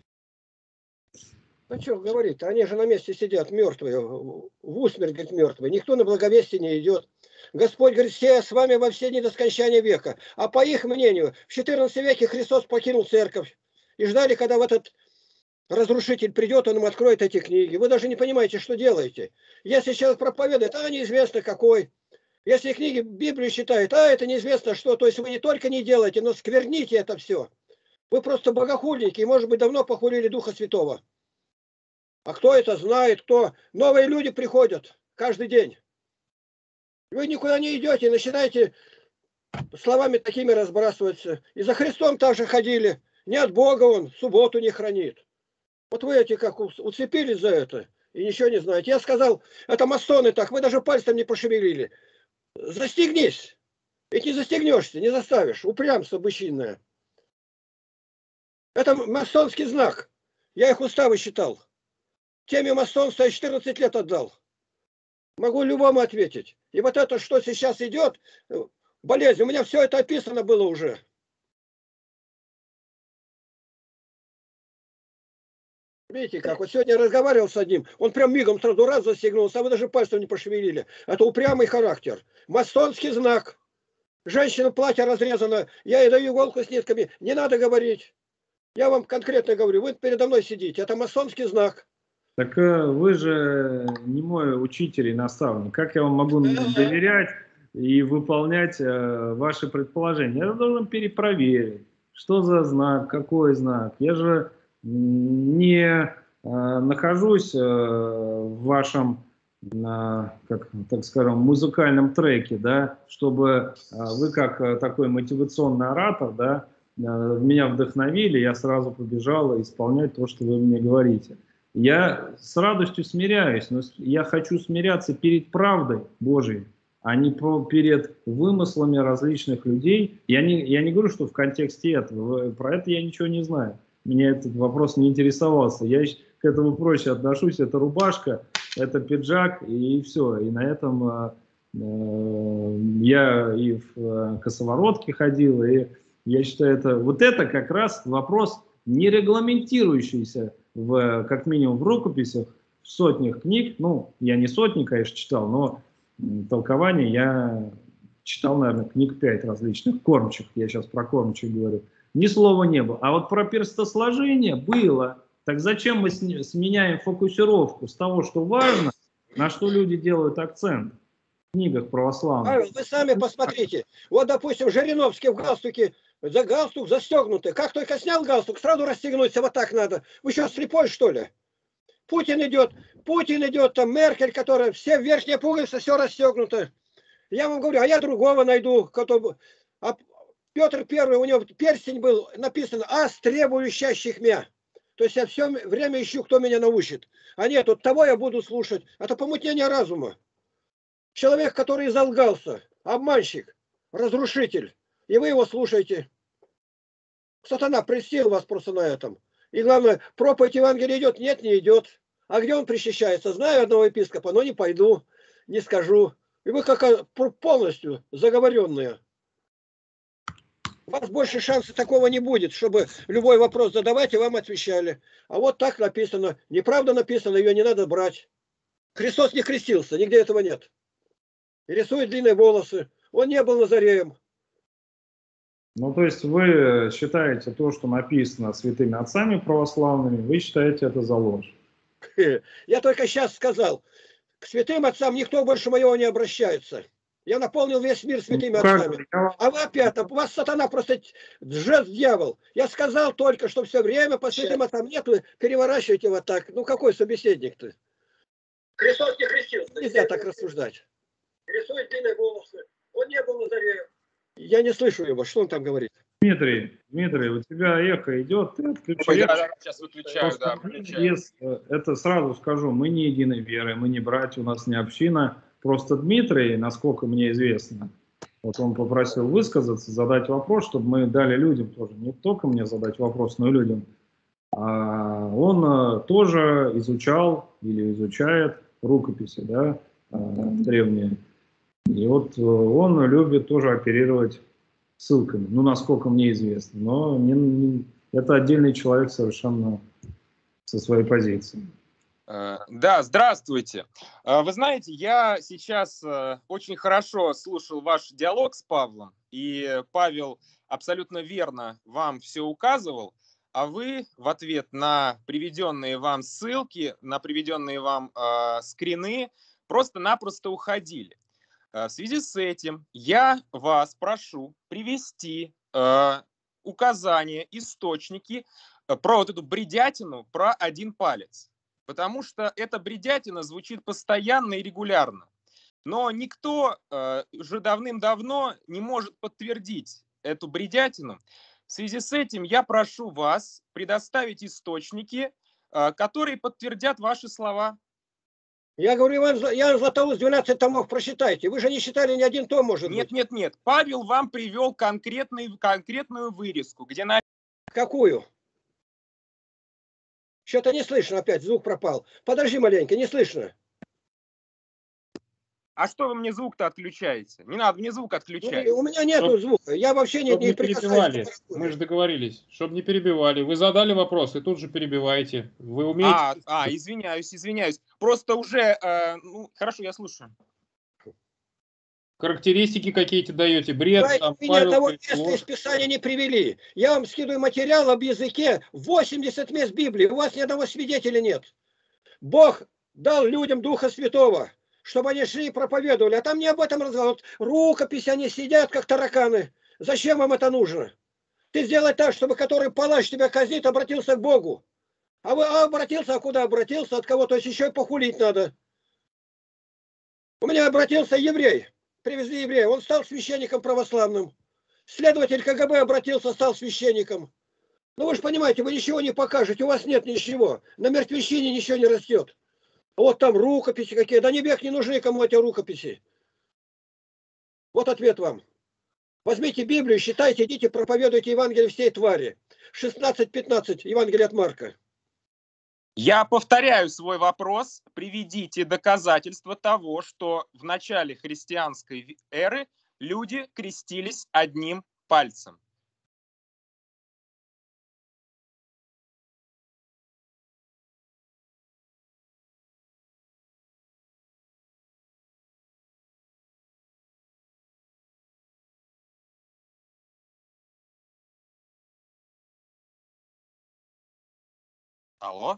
Ну что говорит, они же на месте сидят мертвые, в усмерть, говорит, мертвые. Никто на благовестие не идет. Господь говорит, все с вами во все дни до скончания века. А по их мнению, в четырнадцатом веке Христос покинул церковь. И ждали, когда в этот разрушитель придет, он им откроет эти книги. Вы даже не понимаете, что делаете. Если человек проповедует, а неизвестно какой. Если книги Библию читает, а это неизвестно что. То есть вы не только не делаете, но скверните это все. Вы просто богохульники и, может быть, давно похулили Духа Святого. А кто это знает, кто? Новые люди приходят каждый день. Вы никуда не идете, начинаете словами такими разбрасываться. И за Христом также ходили. Не от Бога он, субботу не хранит. Вот вы эти как уцепились за это и ничего не знаете. Я сказал, это масоны так, вы даже пальцем не пошевелили. Застегнись. Ведь не застегнешься, не заставишь. Упрямство бычинное. Это масонский знак. Я их уставы считал. Теме масонства я четырнадцать лет отдал. Могу любому ответить. И вот это, что сейчас идет, болезнь, у меня все это описано было уже. Видите, как вот сегодня я разговаривал с одним, он прям мигом сразу раз застегнулся, а вы даже пальцем не пошевелили. Это упрямый характер. Масонский знак. Женщина платье разрезано, я ей даю иголку с нитками, не надо говорить. Я вам конкретно говорю, вы передо мной сидите, это масонский знак. Так вы же не мой учитель и наставник. Как я вам могу доверять и выполнять ваши предположения? Я должен перепроверить, что за знак, какой знак. Я же не нахожусь в вашем, как, так скажем, музыкальном треке, да, чтобы вы как такой мотивационный оратор, да, меня вдохновили, я сразу побежал исполнять то, что вы мне говорите. Я с радостью смиряюсь, но я хочу смиряться перед правдой Божией, а не перед вымыслами различных людей. Я не, я не говорю, что в контексте этого, про это я ничего не знаю. Меня этот вопрос не интересовался. Я к этому проще отношусь. Это рубашка, это пиджак и все. И на этом э, э, я и в э, косоворотке ходил. И я считаю, это вот это как раз вопрос не регламентирующийся в, как минимум в рукописях, в сотнях книг. Ну, я не сотни, конечно, читал, но толкование я читал, наверное, книг пять различных, кормчих. Я сейчас про кормчих говорю. Ни слова не было. А вот про перстосложение было. Так зачем мы сменяем фокусировку с того, что важно, на что люди делают акцент в книгах православных? Павел, вы сами посмотрите. Вот, допустим, Жириновский в галстуке, за галстук застегнутый. Как только снял галстук, сразу расстегнуться. Вот так надо. Вы что, слепой, что ли? Путин идет, Путин идет, там Меркель, которая все верхние пуговицы, все расстегнуто. Я вам говорю, а я другого найду. Который... А Петр Первый, у него перстень был, написано «Ас, требующих мя». То есть я все время ищу, кто меня научит. А нет, вот того я буду слушать. Это помутнение разума. Человек, который залгался, обманщик, разрушитель. И вы его слушаете. Сатана прельстил вас просто на этом. И главное, проповедь Евангелия идет? Нет, не идет. А где он причащается? Знаю одного епископа, но не пойду, не скажу. И вы как полностью заговоренные. У вас больше шансов такого не будет, чтобы любой вопрос задавать и вам отвечали. А вот так написано. Неправда написано, ее не надо брать. Христос не крестился, нигде этого нет. И рисует длинные волосы. Он не был Назареем. Ну, то есть вы считаете то, что написано святыми отцами православными, вы считаете это за ложь? Я только сейчас сказал, к святым отцам никто больше моего не обращается. Я наполнил весь мир святыми Ну, как отцами. же, я- А вы опять, у вас сатана просто жест дьявол. Я сказал только, что все время по святым отцам нет, вы переворачиваете вот так. Ну какой собеседник-то? Христос не крестился. Нельзя так рассуждать. Рисует длинные волосы. Он не был Назареем. Я не слышу его, что он там говорит. Дмитрий, Дмитрий, у тебя эхо идет, ты Ой, отключаешь. да, да, сейчас выключаю, Просто да, мы выключаю. без- это сразу скажу, мы не единой веры, мы не братья, у нас не община. Просто Дмитрий, насколько мне известно, вот он попросил высказаться, задать вопрос, чтобы мы дали людям тоже, не только мне задать вопрос, но и людям. А он э, тоже изучал или изучает рукописи, да, э, древние. И вот э, он любит тоже оперировать ссылками, ну, насколько мне известно. Но не, не- это отдельный человек совершенно со своей позицией. Э, Да, здравствуйте. Э, Вы знаете, я сейчас э, очень хорошо слушал ваш диалог с Павлом, и Павел абсолютно верно вам все указывал, а вы в ответ на приведенные вам ссылки, на приведенные вам э, скрины просто-напросто уходили. Э, В связи с этим я вас прошу привести э, указания, источники э, про вот эту бредятину про один палец. Потому что эта бредятина звучит постоянно и регулярно. Но никто э, уже давным-давно не может подтвердить эту бредятину. В связи с этим я прошу вас предоставить источники, э, которые подтвердят ваши слова. Я говорю, Иван, Зла- Ян Златоуст, двенадцать томов прочитайте. Вы же не считали ни один том, может Нет, быть. нет, нет. Павел вам привел конкретный, конкретную вырезку, где на... Какую? Что-то не слышно опять, звук пропал. Подожди маленько, не слышно. А что вы мне звук-то отключаете? Не надо мне звук Ну, отключать. у меня нету Чтоб- звука. Я вообще не, Чтобы не не прикасаюсь к перебивали. аппаратуре. Мы же договорились, чтобы не перебивали. Вы задали вопрос и тут же перебиваете. Вы А, умеете? а, извиняюсь, извиняюсь. Просто уже, э, ну, хорошо, я слушаю. Характеристики какие-то даете? Бред, Знаете, там, вы ни одного Павел, места ложь. из Писания не привели. Я вам скидываю материал об языке. восемьдесят мест Библии. У вас ни одного свидетеля нет. Бог дал людям Духа Святого, чтобы они шли и проповедовали. А там не об этом разговаривают. Рукопись, они сидят, как тараканы. Зачем вам это нужно? Ты сделай так, чтобы который палач тебя казнит, обратился к Богу. А вы а обратился, а куда обратился? От кого? То есть еще и похулить надо. У меня обратился еврей. Привезли еврея. Он стал священником православным. Следователь ка гэ бэ обратился, стал священником. Ну вы же понимаете, вы ничего не покажете, у вас нет ничего. На мертвещине ничего не растет. Вот там рукописи какие. Да не век не нужны кому эти рукописи. Вот ответ вам. Возьмите Библию, считайте, идите, проповедуйте Евангелие всей твари. шестнадцать пятнадцать, Евангелие от Марка. Я повторяю свой вопрос. Приведите доказательства того, что в начале христианской эры люди крестились одним пальцем. Алло?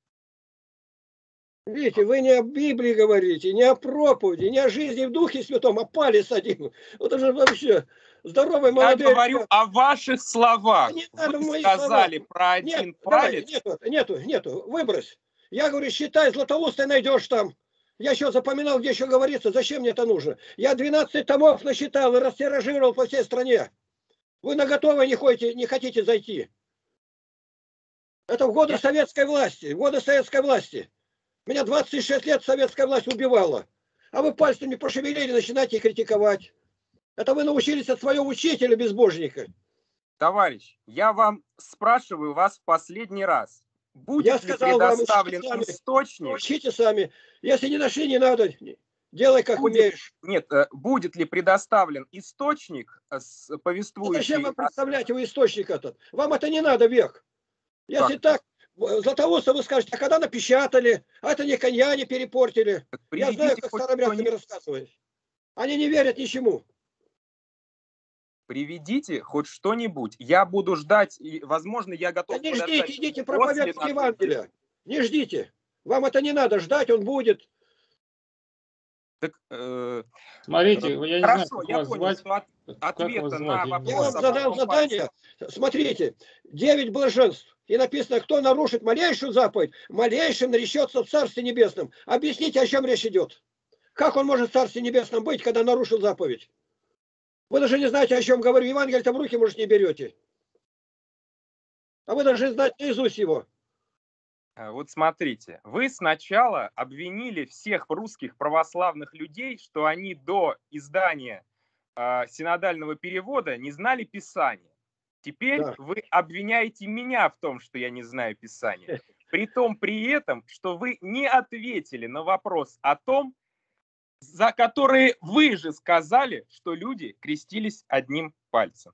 Видите, вы не о Библии говорите, не о проповеди, не о жизни в Духе Святом, а палец один. Вот это же вообще здоровый Я молодой. говорю о ваших словах. Не надо Вы мои сказали слова. про Нет, один давай, палец. нету, нету, нету, выбрось. Я говорю, считай, Златоуста найдешь там. Я еще запоминал, где еще говорится, зачем мне это нужно. Я двенадцать томов насчитал и растиражировал по всей стране. Вы на готовое не ходите, не хотите зайти. Это в годы Я- советской власти, в годы советской власти. Меня двадцать шесть лет советская власть убивала. А вы пальцем не пошевелили, начинаете критиковать. Это вы научились от своего учителя, безбожника. Товарищ, я вам спрашиваю вас в последний раз. Будет Я ли сказал вам, предоставлен ищите сами. источник? Учите сами. Если не нашли, не надо. Делай, как Будет- умеешь. Нет, э, будет ли предоставлен источник, э, с- Ну, повествующий... зачем вам о- представлять его источник этот? Вам это не надо, век. Если Как? так, Златоуста вы скажете, а когда напечатали, а это не конья не перепортили. Я Приведите знаю, как хоть старобрядцами что-нибудь. рассказывают. Они не верят ничему. приведите хоть что-нибудь. Я буду ждать, и, возможно, я готов... Да не подождать ждите, идите после проповедовать нашей- Евангелие. Не ждите. Вам это не надо ждать, он будет. Так, э, Смотрите, я не знаю, хорошо, как я вас понял, звать. что от- Как вас ответа звать? на Я не вопрос... Я знаю. вам об задал одном задание. Смотрите, девять блаженств. И написано, кто нарушит малейшую заповедь, малейшим наречется в Царстве Небесном. Объясните, о чем речь идет. Как он может в Царстве Небесном быть, когда нарушил заповедь? Вы даже не знаете, о чем говорю. Евангелие-то в руки, может, не берете. А вы должны знать наизусть его. Вот смотрите, вы сначала обвинили всех русских православных людей, что они до издания э, синодального перевода не знали Писания. Теперь Да. вы обвиняете меня в том, что я не знаю Писания. При том, при этом, что вы не ответили на вопрос о том, за которые вы же сказали, что люди крестились одним пальцем.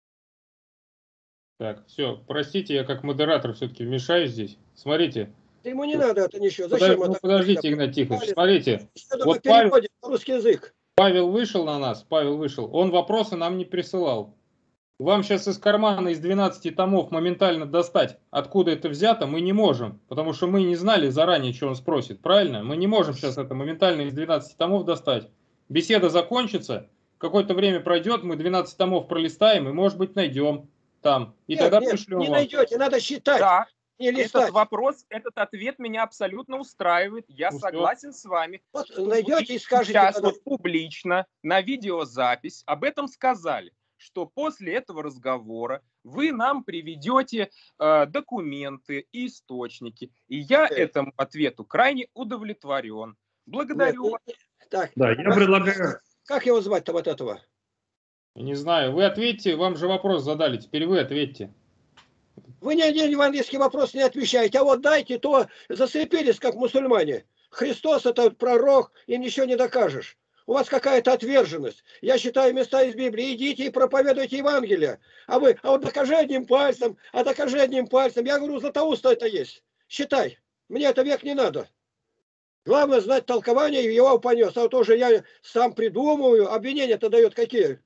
Так, все, простите, я как модератор все-таки вмешаюсь здесь. Смотрите. Ему не надо это ничего. Подожди, Зачем ну, это? подождите, Игнат Тихонович, смотрите. Что Вот мы переводим на русский язык? Павел вышел на нас, Павел вышел, он вопросы нам не присылал. Вам сейчас из кармана из двенадцати томов моментально достать, откуда это взято, мы не можем, потому что мы не знали заранее, что он спросит, правильно? Мы не можем сейчас это моментально из двенадцати томов достать. Беседа закончится, какое-то время пройдет, мы двенадцать томов пролистаем и, может быть, найдем там. И Нет, тогда нет, пришлем не вам. найдете, надо считать, Да, не листать. этот вопрос, этот ответ меня абсолютно устраивает. Я Ну, всё. согласен с вами. Вот Что найдете вы и скажете. Сейчас тогда. вот публично на видеозапись об этом сказали, что после этого разговора вы нам приведете э, документы и источники. И я Э. этому ответу крайне удовлетворен. Благодарю Нет, вас. не- Так, Да, я предлагаю... как его звать-то вот этого? Не знаю, вы ответьте, вам же вопрос задали, теперь вы ответьте. Вы ни один евангельский вопрос не отвечаете, а вот дайте, то зацепились, как мусульмане. Христос это пророк, им ничего не докажешь. У вас какая-то отверженность. Я считаю места из Библии. Идите и проповедуйте Евангелие. А вы, а вот докажи одним пальцем, а докажи одним пальцем. Я говорю, Златоуста это есть. Считай. Мне это век не надо. Главное знать толкование и его понес. А вот уже я сам придумываю. Обвинения-то дает какие?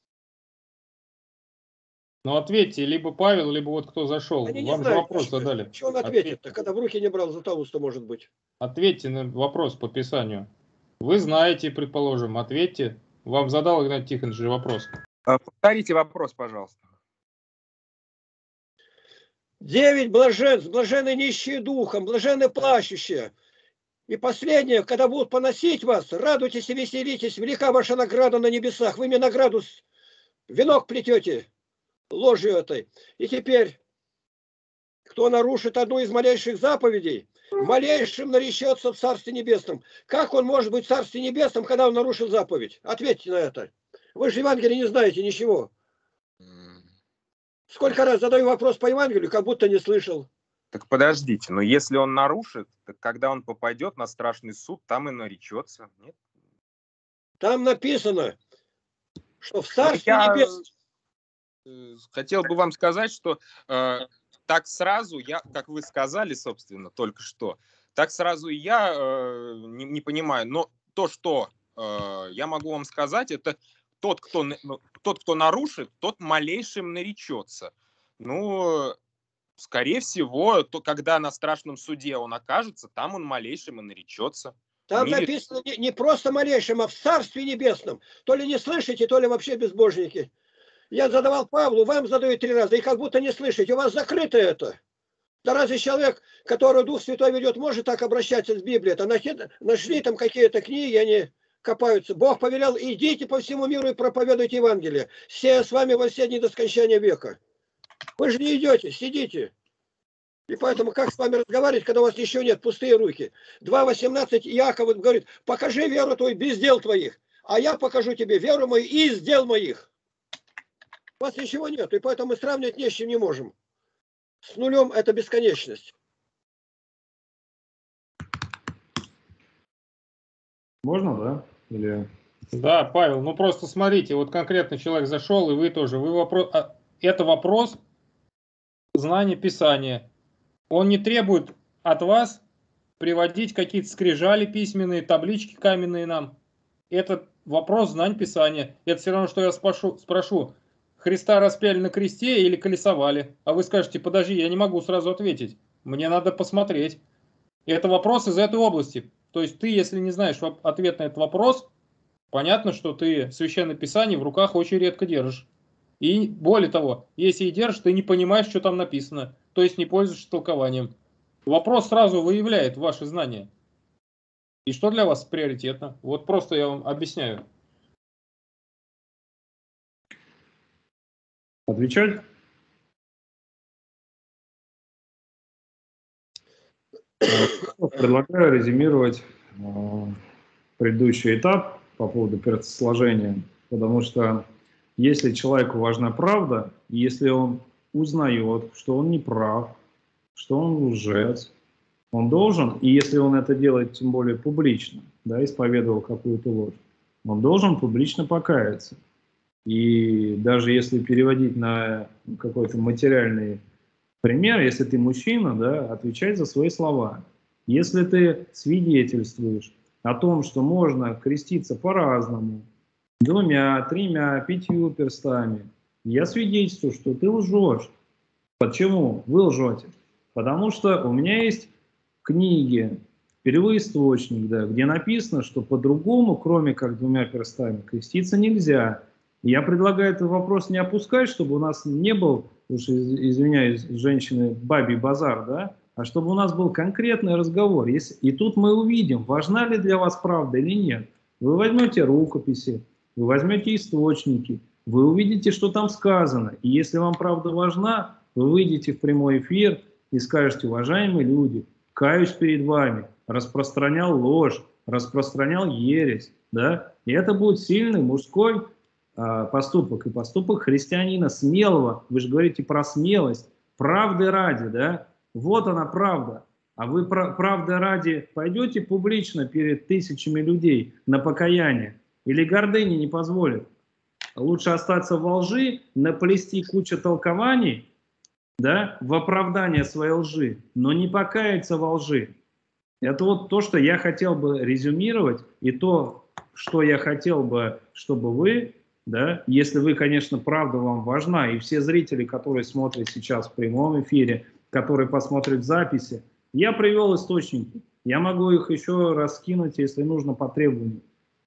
Ну ответьте, либо Павел, либо вот кто зашел. Они не Вам же знают, вопрос что, задали. что он ответит-то, когда в руки не брал Златоуста, может быть. Ответьте на вопрос по Писанию. Вы знаете, предположим, ответьте. Вам задал Игнат Тихонович же вопрос. Повторите вопрос, пожалуйста. Девять блаженств, блаженны нищие духом, блаженны плачущие. И последнее, когда будут поносить вас, радуйтесь и веселитесь, велика ваша награда на небесах. Вы мне награду, венок плетете ложью этой. И теперь, кто нарушит одну из малейших заповедей, малейшим наречется в Царстве Небесном. Как он может быть в Царстве Небесном, когда он нарушил заповедь? Ответьте на это. Вы же Евангелие не знаете ничего. Сколько раз задаю вопрос по Евангелию, как будто не слышал. Так подождите, но если он нарушит, так когда он попадет на страшный суд, там и наречется. Нет? Там написано, что в Царстве Я Небесном... хотел бы вам сказать, что э, так сразу, я, как вы сказали, собственно, только что, так сразу и я э, не, не понимаю. Но то, что э, я могу вам сказать, это тот, кто, ну, тот, кто нарушит, тот малейшим наречется. Ну, скорее всего, то, когда на страшном суде он окажется, там он малейшим и наречется. Там Мире... написано не, не просто малейшим, а в Царстве Небесном. То ли не слышите, то ли вообще безбожники. Я задавал Павлу, вам задаю три раза, и как будто не слышите. У вас закрыто это. Да разве человек, который Дух Святой ведет, может так обращаться с Библией? Это нашли там какие-то книги, они копаются. Бог повелел, идите по всему миру и проповедуйте Евангелие. Все с вами во все дни до скончания века. Вы же не идете, сидите. И поэтому как с вами разговаривать, когда у вас ничего нет, пустые руки? два восемнадцать Иаков говорит, покажи веру твою без дел твоих, а я покажу тебе веру мою из дел моих. У вас ничего нет, и поэтому мы сравнивать ни с чем не можем. С нулем это бесконечность. Можно, да? Или... Да, Павел, ну просто смотрите, вот конкретно человек зашел, и вы тоже. Вы вопрос, это вопрос знания Писания. Он не требует от вас приводить какие-то скрижали письменные, таблички каменные нам. Это вопрос знания Писания. Это все равно, что я спрошу, спрошу Христа распяли на кресте или колесовали? А вы скажете, подожди, я не могу сразу ответить. Мне надо посмотреть. И это вопрос из этой области. То есть ты, если не знаешь ответ на этот вопрос, понятно, что ты Священное Писание в руках очень редко держишь. И более того, если и держишь, ты не понимаешь, что там написано. То есть не пользуешься толкованием. Вопрос сразу выявляет ваши знания. И что для вас приоритетно? Вот просто я вам объясняю. Отвечать? Предлагаю резюмировать предыдущий этап по поводу перцесложения, потому что если человеку важна правда, если он узнает, что он не прав, что он лжец, он должен, и если он это делает тем более публично, да, исповедовал какую-то ложь, он должен публично покаяться. И даже если переводить на какой-то материальный пример, если ты мужчина, да, отвечать за свои слова. Если ты свидетельствуешь о том, что можно креститься по-разному, двумя, тремя, пятью перстами, я свидетельствую, что ты лжешь. Почему вы лжете? Потому что у меня есть книги, первоисточник, да, где написано, что по-другому, кроме как двумя перстами, креститься нельзя. Я предлагаю этот вопрос не опускать, чтобы у нас не был, уж извиняюсь, женщины, бабий базар, да, а чтобы у нас был конкретный разговор. Если, и тут мы увидим, важна ли для вас правда или нет. Вы возьмете рукописи, вы возьмете источники, вы увидите, что там сказано. И если вам правда важна, вы выйдете в прямой эфир и скажете: уважаемые люди, каюсь перед вами, распространял ложь, распространял ересь, да, и это будет сильный мужской поступок, и поступок христианина смелого. Вы же говорите про смелость, правды ради, да? Вот она правда. А вы правды ради пойдете публично перед тысячами людей на покаяние? Или гордыня не позволит? Лучше остаться во лжи, наплести кучу толкований, да, в оправдание своей лжи, но не покаяться во лжи. Это вот то, что я хотел бы резюмировать, и то, что я хотел бы, чтобы вы, да, если вы, конечно, правда вам важна, и все зрители, которые смотрят сейчас в прямом эфире, которые посмотрят записи, я привел источники, я могу их еще раз скинуть, если нужно, по требованию.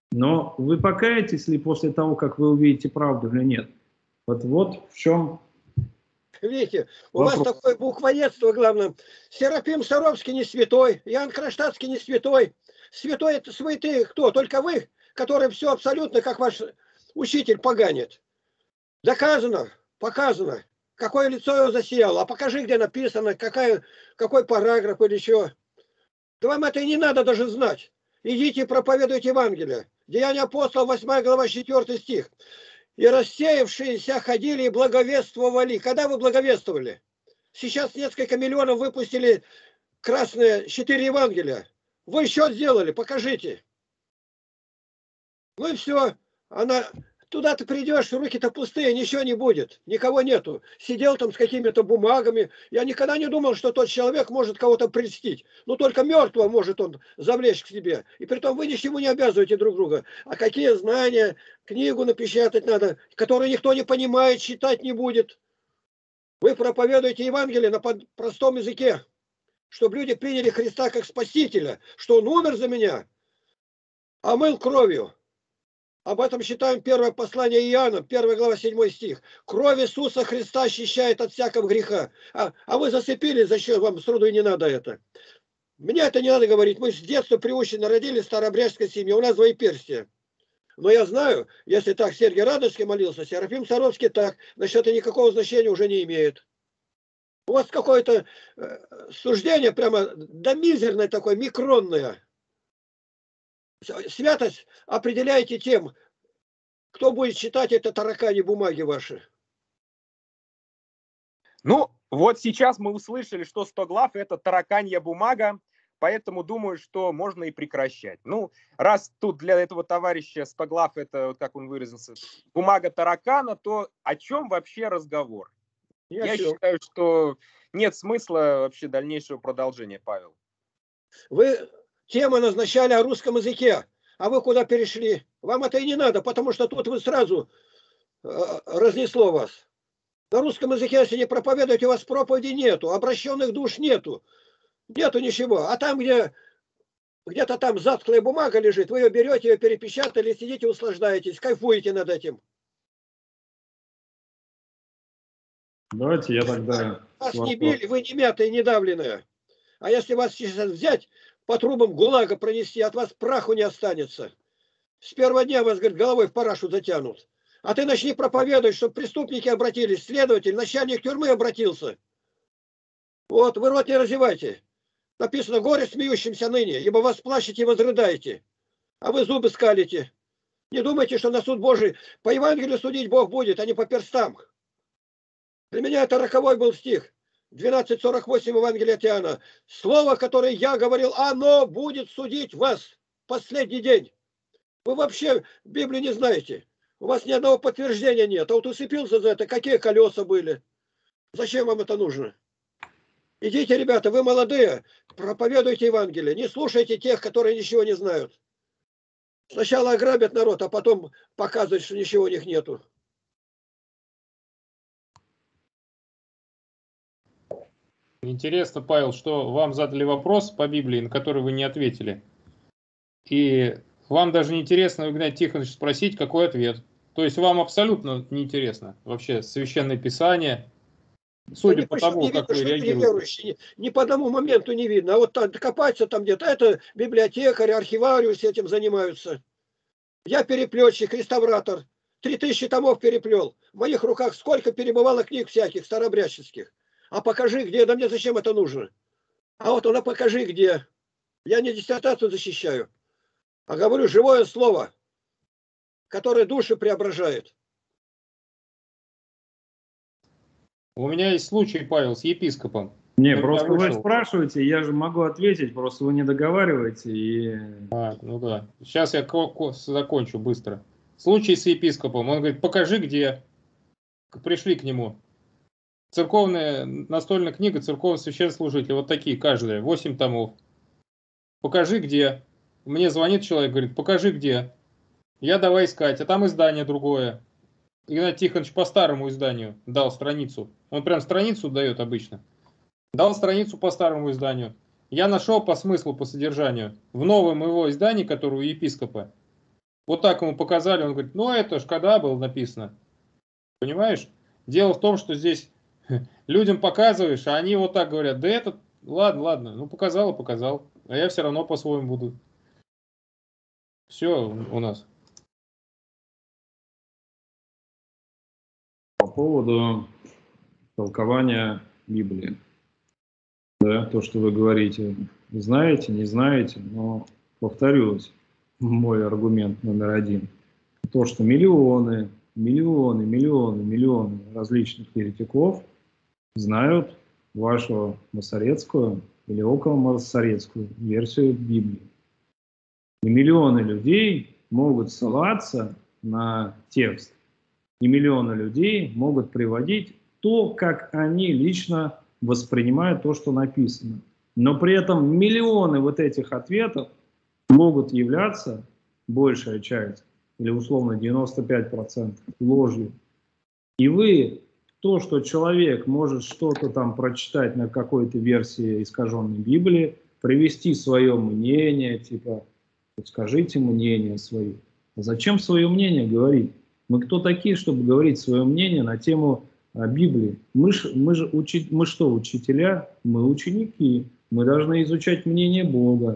Но вы покаетесь ли после того, как вы увидите правду или нет? Вот, вот в чем... Видите, у вопрос. вас такое буквоедство, главное. Серафим Саровский не святой, Иоанн Кронштадтский не святой. Святой — это святые кто? Только вы, которые все абсолютно, как ваш учитель, поганит. Доказано, показано, какое лицо его засияло. А покажи, где написано, какая, какой параграф или что. Да вам это и не надо даже знать. Идите и проповедуйте Евангелие. Деяния апостолов, восьмая глава, четвёртый стих. И рассеявшиеся ходили и благовествовали. Когда вы благовествовали? Сейчас несколько миллионов выпустили красные четыре Евангелия. Вы что сделали? Покажите. Ну и все. Она... Туда ты придешь, руки-то пустые, ничего не будет. Никого нету. Сидел там с какими-то бумагами. Я никогда не думал, что тот человек может кого-то прельстить. Ну только мертвого может он завлечь к себе. И притом вы ничего не обязываете друг друга. А какие знания? Книгу напечатать надо, которую никто не понимает, читать не будет. Вы проповедуете Евангелие на простом языке, чтобы люди приняли Христа как Спасителя, что Он умер за меня, омыл кровью. Об этом читаем первое послание Иоанна, первая глава, седьмой стих. Кровь Иисуса Христа очищает от всякого греха. А, а вы засыпили, зачем вам сроду и не надо это? Мне это не надо говорить. Мы с детства приучены, родились в старообрядческой семье. У нас двоеперстие. Но я знаю, если так Сергий Радонежский молился, Серафим Саровский так, значит, это никакого значения уже не имеет. У вас какое-то э, суждение прямо да мизерное такое, микронное. Святость определяете тем, кто будет читать это таракани бумаги ваши. Ну, вот сейчас мы услышали, что сто глав — это тараканья бумага, поэтому думаю, что можно и прекращать. Ну, раз тут для этого товарища сто глав — это, вот как он выразился, бумага таракана, то о чем вообще разговор? Я, Я все. считаю, что нет смысла вообще дальнейшего продолжения, Павел. Вы темы назначали о русском языке, а вы куда перешли? Вам это и не надо, потому что тут вы сразу разнесло вас. На русском языке, если не проповедуете, у вас проповеди нету, обращенных душ нету. Нету ничего. А там, где где-то там затклая бумага лежит, вы ее берете, ее перепечатали, сидите, услаждаетесь, кайфуете над этим. Давайте я тогда... Вас не били, вы не мятые, не давленные. А если вас сейчас взять, по трубам ГУЛАГа пронести, от вас праху не останется. С первого дня вас, говорит, головой в парашу затянут. А ты начни проповедовать, чтобы преступники обратились, следователь, начальник тюрьмы обратился. Вот, вы рот не разевайте. Написано, горе смеющимся ныне, ибо вас плачете и возрыдаете, а вы зубы скалите. Не думайте, что на суд Божий по Евангелию судить Бог будет, а не по перстам. Для меня это роковой был стих. двенадцать сорок восемь Евангелия от Иоанна. Слово, которое я говорил, оно будет судить вас. Последний день. Вы вообще Библию не знаете. У вас ни одного подтверждения нет. А вот усыпился за это, какие колеса были. Зачем вам это нужно? Идите, ребята, вы молодые, проповедуйте Евангелие. Не слушайте тех, которые ничего не знают. Сначала ограбят народ, а потом показывают, что ничего у них нету. Интересно, Павел, что вам задали вопрос по Библии, на который вы не ответили. И вам даже не интересно у Игнатия Тихоновича спросить, какой ответ. То есть вам абсолютно неинтересно вообще Священное Писание, судя да по тому, не как видно, вы реагируете. Ни, ни по одному моменту не видно. А вот там, копаться там где-то, это библиотекари, архивариус этим занимаются. Я переплетчик, реставратор. Три тысячи томов переплел. В моих руках сколько перебывало книг всяких, старообрядческих. А покажи, где. Да мне зачем это нужно? А вот она покажи, где. Я не диссертацию защищаю, а говорю живое слово, которое души преображает. У меня есть случай, Павел, с епископом. Не, Он просто вы вышел. спрашиваете, я же могу ответить, просто вы не договариваете. И... А, ну да. Сейчас я закончу быстро. Случай с епископом. Он говорит, покажи, где. Пришли к нему. Церковная настольная книга церковного священнослужителя. Вот такие, каждая. восемь томов. Покажи, где. Мне звонит человек, говорит, покажи, где. Я давай искать. А там издание другое. Игнатий Тихонович по старому изданию дал страницу. Он прям страницу дает обычно. Дал страницу по старому изданию. Я нашел по смыслу, по содержанию. В новом его издании, которое у епископа. Вот так ему показали. Он говорит, ну это ж когда было написано. Понимаешь? Дело в том, что здесь людям показываешь, а они вот так говорят, да это, ладно, ладно, ну показал и показал. А я все равно по-своему буду. Все у нас. По поводу толкования Библии. Да, то, что вы говорите, знаете, не знаете, но повторюсь, мой аргумент номер один. То, что миллионы, миллионы, миллионы, миллионы различных еретиков знают вашу масорецкую или около масорецкую версию Библии. И миллионы людей могут ссылаться на текст. И миллионы людей могут приводить то, как они лично воспринимают то, что написано. Но при этом миллионы вот этих ответов могут являться, большая часть, или условно девяносто пять процентов, ложью. И вы, то, что человек может что-то там прочитать на какой-то версии искаженной Библии, привести свое мнение, типа, скажите мнение свое. А зачем свое мнение говорить? Мы кто такие, чтобы говорить свое мнение на тему а, Библии? Мы, ж, мы, же учи, мы что, учителя? Мы ученики. Мы должны изучать мнение Бога,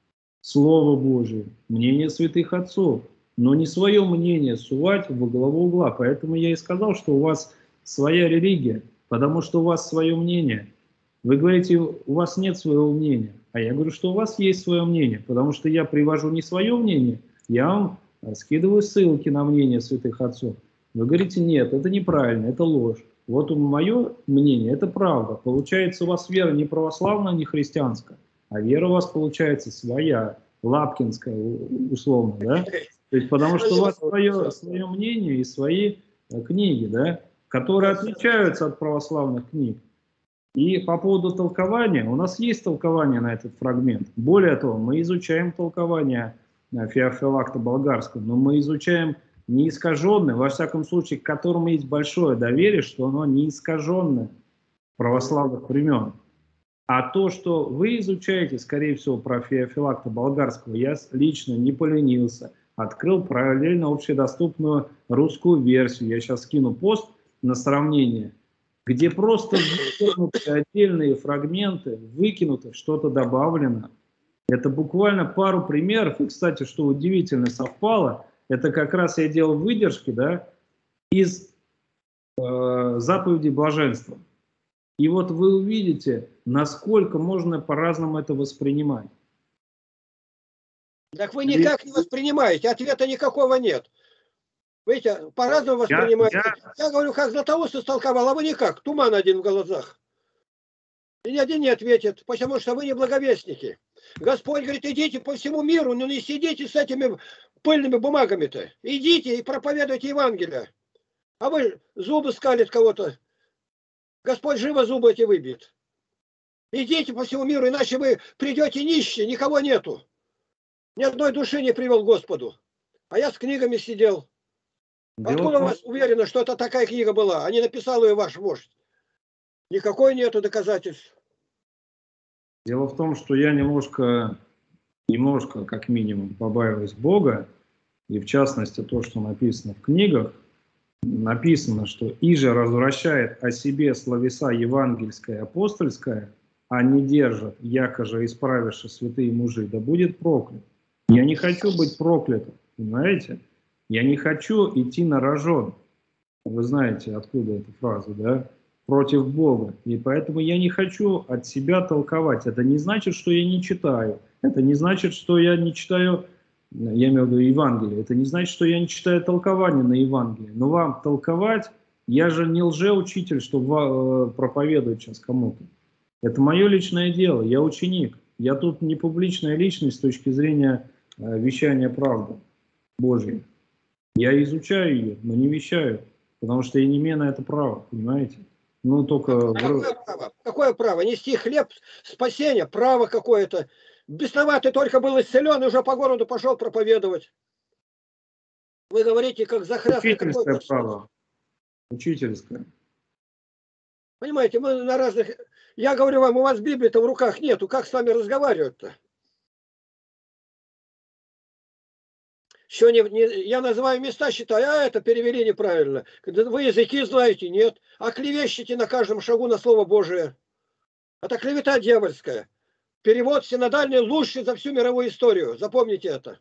Слово Божие, мнение святых отцов, но не свое мнение сувать во главу угла. Поэтому я и сказал, что у вас своя религия, потому что у вас свое мнение. Вы говорите, у вас нет своего мнения. А я говорю, что у вас есть свое мнение, потому что я привожу не свое мнение, я вам скидываю ссылки на мнение святых отцов. Вы говорите, нет, это неправильно, это ложь. Вот мое мнение, это правда. Получается, у вас вера не православная, не христианская, а вера у вас получается своя, лапкинская, условно, да? То есть, потому что у вас свое, свое мнение и свои книги, да, которые отличаются от православных книг. И по поводу толкования, у нас есть толкование на этот фрагмент. Более того, мы изучаем толкование Феофилакта Болгарского, но мы изучаем не искаженное, во всяком случае, к которому есть большое доверие, что оно не искаженное православных времен. А то, что вы изучаете, скорее всего, про Феофилакта Болгарского, я лично не поленился, открыл параллельно общедоступную русскую версию. Я сейчас скину пост на сравнение, где просто выкинуты отдельные фрагменты, выкинуто, что-то добавлено. Это буквально пару примеров. И, кстати, что удивительно совпало, это как раз я делал выдержки, да, из э, заповедей блаженства. И вот вы увидите, насколько можно по-разному это воспринимать. Так вы никак не воспринимаете, ответа никакого нет. Видите, по-разному Я, воспринимаете. я... я говорю, как Златоуст истолковал, а вы никак, туман один в глазах. И ни один не ответит, потому что вы не благовестники. Господь говорит, идите по всему миру, но не сидите с этими пыльными бумагами-то. Идите и проповедуйте Евангелие. А вы зубы скалит кого-то. Господь живо зубы эти выбьет. Идите по всему миру, иначе вы придете нищие, никого нету. Ни одной души не привел к Господу. А я с книгами сидел. Дело Откуда в... у вас уверено, что это такая книга была? А не написал ее ваш вождь? Никакой нету доказательств. Дело в том, что я немножко, немножко, как минимум, побаиваюсь Бога, и в частности то, что написано в книгах, написано, что «Иже развращает о себе словеса евангельское и апостольское, а не держат, якоже исправивши святые мужи, да будет проклят». Я не хочу быть проклятым, понимаете? Я не хочу идти на рожон. Вы знаете, откуда эта фраза, да? Против Бога. И поэтому я не хочу от себя толковать. Это не значит, что я не читаю. Это не значит, что я не читаю, я имею в виду Евангелие. Это не значит, что я не читаю толкование на Евангелие. Но вам толковать, я же не лжеучитель, что проповедует сейчас кому-то. Это мое личное дело. Я ученик. Я тут не публичная личность с точки зрения вещания правды Божьей. Я изучаю ее, но не вещаю. Потому что я не имею на это права, понимаете? Ну, только... Какое право? Какое право? Нести хлеб спасения, право какое-то. Бесноватый только был исцелен и уже по городу пошел проповедовать. Вы говорите, как захряска. Учительское право. Учительское. Понимаете, мы на разных... Я говорю вам, у вас Библии-то в руках нету. Как с вами разговаривать-то? Еще не, не, я называю места, считаю, а это перевели неправильно. Вы языки знаете, нет. А клевещете на каждом шагу на Слово Божие. Это клевета дьявольская. Перевод синодальный лучший за всю мировую историю. Запомните это.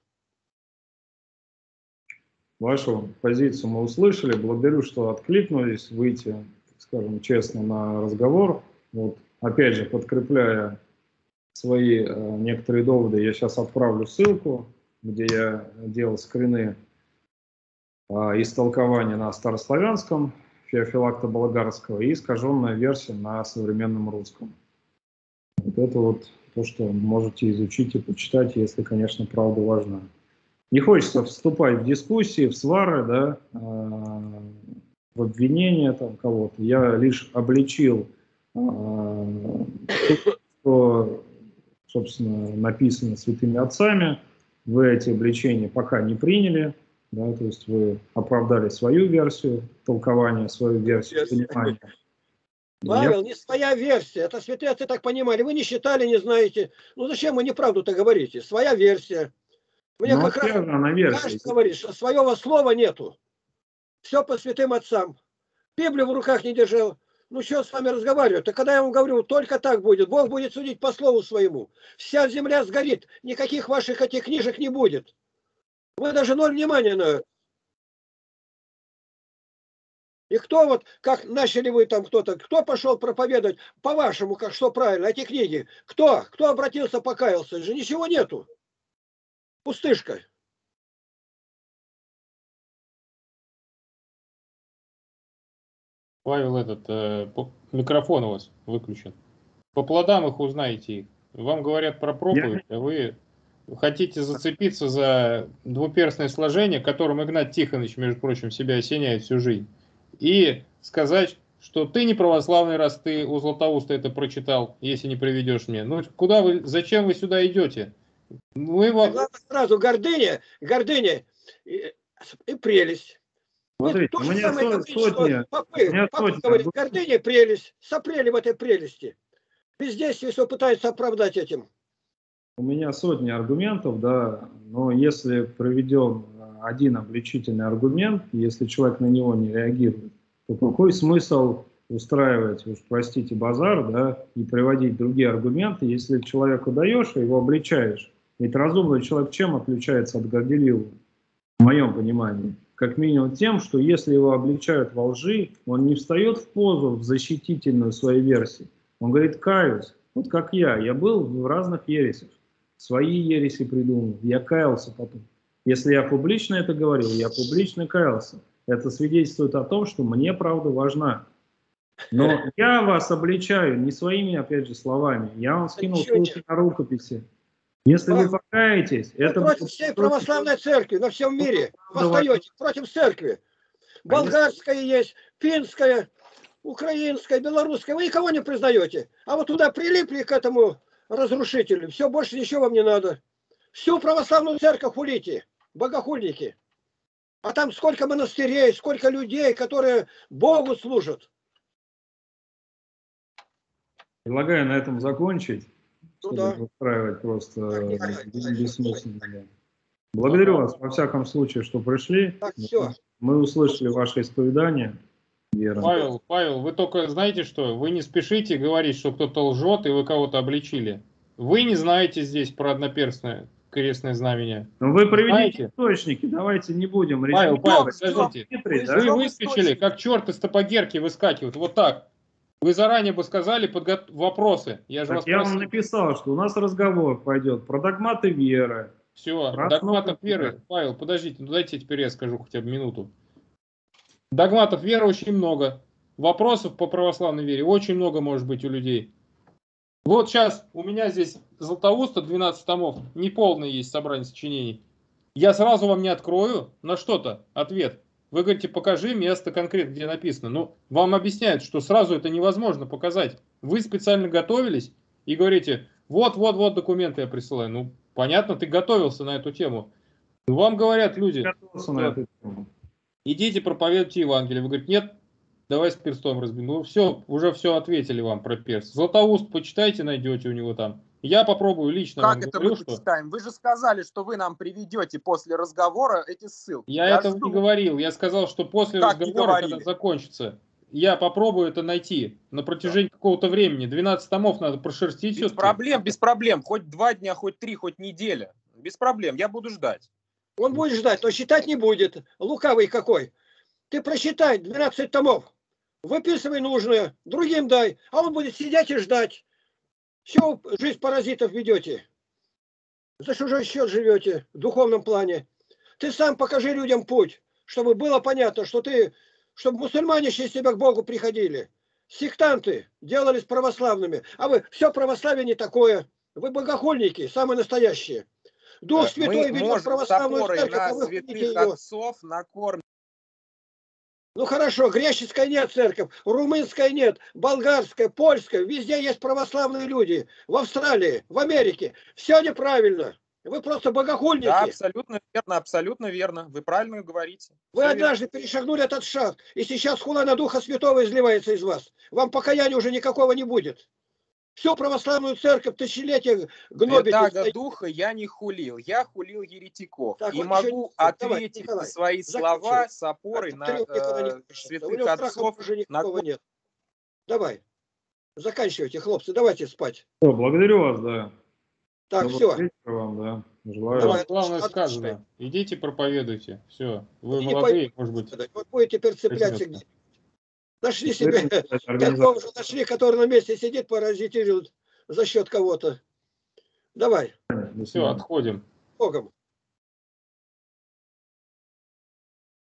Вашу позицию мы услышали. Благодарю, что откликнулись выйти, скажем честно, на разговор. Вот, опять же, подкрепляя свои э, некоторые доводы, я сейчас отправлю ссылку, где я делал скрины э, истолкования на старославянском, Феофилакта Болгарского, и искаженная версия на современном русском. Вот это вот то, что можете изучить и почитать, если, конечно, правда важна. Не хочется вступать в дискуссии, в свары, да, э, в обвинения там кого-то. Я лишь обличил, э, что, собственно, написано святыми отцами. Вы эти обличения пока не приняли, да, то есть вы оправдали свою версию толкования, свою версию понимания. Павел, Я... не своя версия. Это святые отцы так понимали. Вы не считали, не знаете. Ну зачем вы неправду-то говорите? Своя версия. Мне ну, как раз она версия. кажется, говоришь, что своего слова нету. Все по святым отцам. Библию в руках не держал. Ну что с вами разговаривать? А когда я вам говорю, только так будет. Бог будет судить по слову своему. Вся земля сгорит. Никаких ваших этих книжек не будет. Вы даже ноль внимания на это. И кто вот, как начали вы там кто-то, кто пошел проповедовать, по-вашему, как что правильно, эти книги? Кто? Кто обратился, покаялся? Же ничего нету. Пустышка. Павел, этот э, микрофон у вас выключен. По плодам их узнаете их. Вам говорят про проповедь, а вы хотите зацепиться за двуперстное сложение, которым Игнат Тихонович, между прочим, себя осеняет всю жизнь. И сказать, что ты не православный, раз ты у Златоуста это прочитал, если не приведешь мне. Ну, куда вы, зачем вы сюда идете? Вы вам... Сразу гордыня, гордыня. и прелесть. Смотрите, То у же меня самое со- говорит, сотни, что у попы, меня попы сотни говорит, аргументов. гордыня и прелесть. Сопрели в этой прелести. Бездействие все пытаются оправдать этим. У меня сотни аргументов, да, но если проведем один обличительный аргумент, если человек на него не реагирует, то какой смысл устраивать, уж простите, базар, да, и приводить другие аргументы, если человеку даешь, а его обличаешь? Ведь разумный человек чем отличается от горделивого, в моем понимании? Как минимум тем, что если его обличают во лжи, он не встает в позу в защитительную своей версии. Он говорит: каюсь, вот как я, я был в разных ересях. Свои ереси придумал, я каялся потом. Если я публично это говорил, я публично каялся. Это свидетельствует о том, что мне правда важна. Но я вас обличаю не своими, опять же, словами. Я вам скинул ссылки на рукописи. Если вы покаетесь, Вы это... против всей православной церкви на всем мире восстаете, против церкви. Болгарская есть, финская, украинская, белорусская. Вы никого не признаете. А вот туда прилипли к этому разрушителю. Все, больше ничего вам не надо. Всю православную церковь хулите, богохульники. А там сколько монастырей, сколько людей, которые Богу служат. Предлагаю на этом закончить, Ну чтобы да. не устраивать просто Так, Николай, бессмысленно. Благодарю вас, во всяком случае, что пришли. Так, все. Мы услышали ваше исповедание. Вера. Павел, Павел, вы только знаете что? Вы не спешите говорить, что кто-то лжет и вы кого-то обличили. Вы не знаете здесь про одноперстное крестное знамение. Но вы приведите Знаете? источники, давайте не будем. Павел, рисковать. Павел, Кто? скажите, Хитрый, Вы да? вы Что выскочили, источники? как черт из топогерки выскакивают, вот так. Вы заранее бы сказали подго... вопросы. Я же Так вас я вам просил. написал, что у нас разговор пойдет про догматы веры. Все, Про догматов основы веры. веры. Павел, подождите, ну дайте теперь я скажу хотя бы минуту. Догматов веры очень много. Вопросов по православной вере очень много может быть у людей. Вот сейчас у меня здесь Златоуста двенадцать томов, неполное есть собрание сочинений. Я сразу вам не открою на что-то ответ. Вы говорите, покажи место конкретно, где написано. Ну, вам объясняют, что сразу это невозможно показать. Вы специально готовились и говорите, вот-вот-вот документы я присылаю. Ну, понятно, ты готовился на эту тему. Ну, вам говорят люди, Готовился на эту тему. идите проповедуйте Евангелие. Вы говорите, нет, давай с перстом разберем. Ну, все, уже все ответили вам про перст. Златоуст, почитайте, найдете у него там. Я попробую лично Как вам это говорю, мы что... почитаем? Вы же сказали, что вы нам приведете после разговора эти ссылки. Я, Я этого жду. не говорил. Я сказал, что после Как не разговора, когда говорили? закончится, я попробую это найти на протяжении какого-то времени. двенадцать томов надо прошерстить Без все-таки. проблем, без проблем. Хоть два дня, хоть три, хоть неделя. Без проблем. Я буду ждать. Он будет ждать, но считать не будет. Лукавый какой. Ты прочитай двенадцать томов. Выписывай нужное, другим дай. А он будет сидеть и ждать. Все, жизнь паразитов ведете. За чужой счет живете в духовном плане. Ты сам покажи людям путь, чтобы было понятно, что ты, чтобы мусульмане через тебя к Богу приходили. Сектанты делались православными, а вы все православие не такое. Вы богохульники, самые настоящие. Дух Святой Мы ведет можем православную топоры церковь, а на вы хуните святых ее. отцов накормить. Ну хорошо, греческая нет церковь, румынская нет, болгарская, польская, везде есть православные люди. В Австралии, в Америке. Все неправильно. Вы просто богохульники. Да, абсолютно верно, абсолютно верно. Вы правильно говорите. Вы Всё однажды верно. перешагнули этот шаг, и сейчас хула на Духа Святого изливается из вас. Вам покаяния уже никакого не будет. Всю православную церковь тысячелетия гнобите. Святаго Духа я не хулил, я хулил еретиков. Так, и вот могу еще- давай, ответить Николай, на свои закончил. слова с опорой А на Трёх никогда не э, пишется. У святых него страха отцов. уже на никакого нет. Давай. Заканчивайте, хлопцы, давайте спать. Всё, благодарю вас, да. Так, Доброго все. вечера вам, да. Желаю. Давай. Главное Отлично. сказано. Идите проповедуйте. Все. Вы Не молодые, может быть. Вот будете теперь цепляться возьмётся. где. Нашли себе Организация. такого же нашли, который на месте сидит, паразитирует за счет кого-то. Давай, До Все, свидания. отходим. Богом.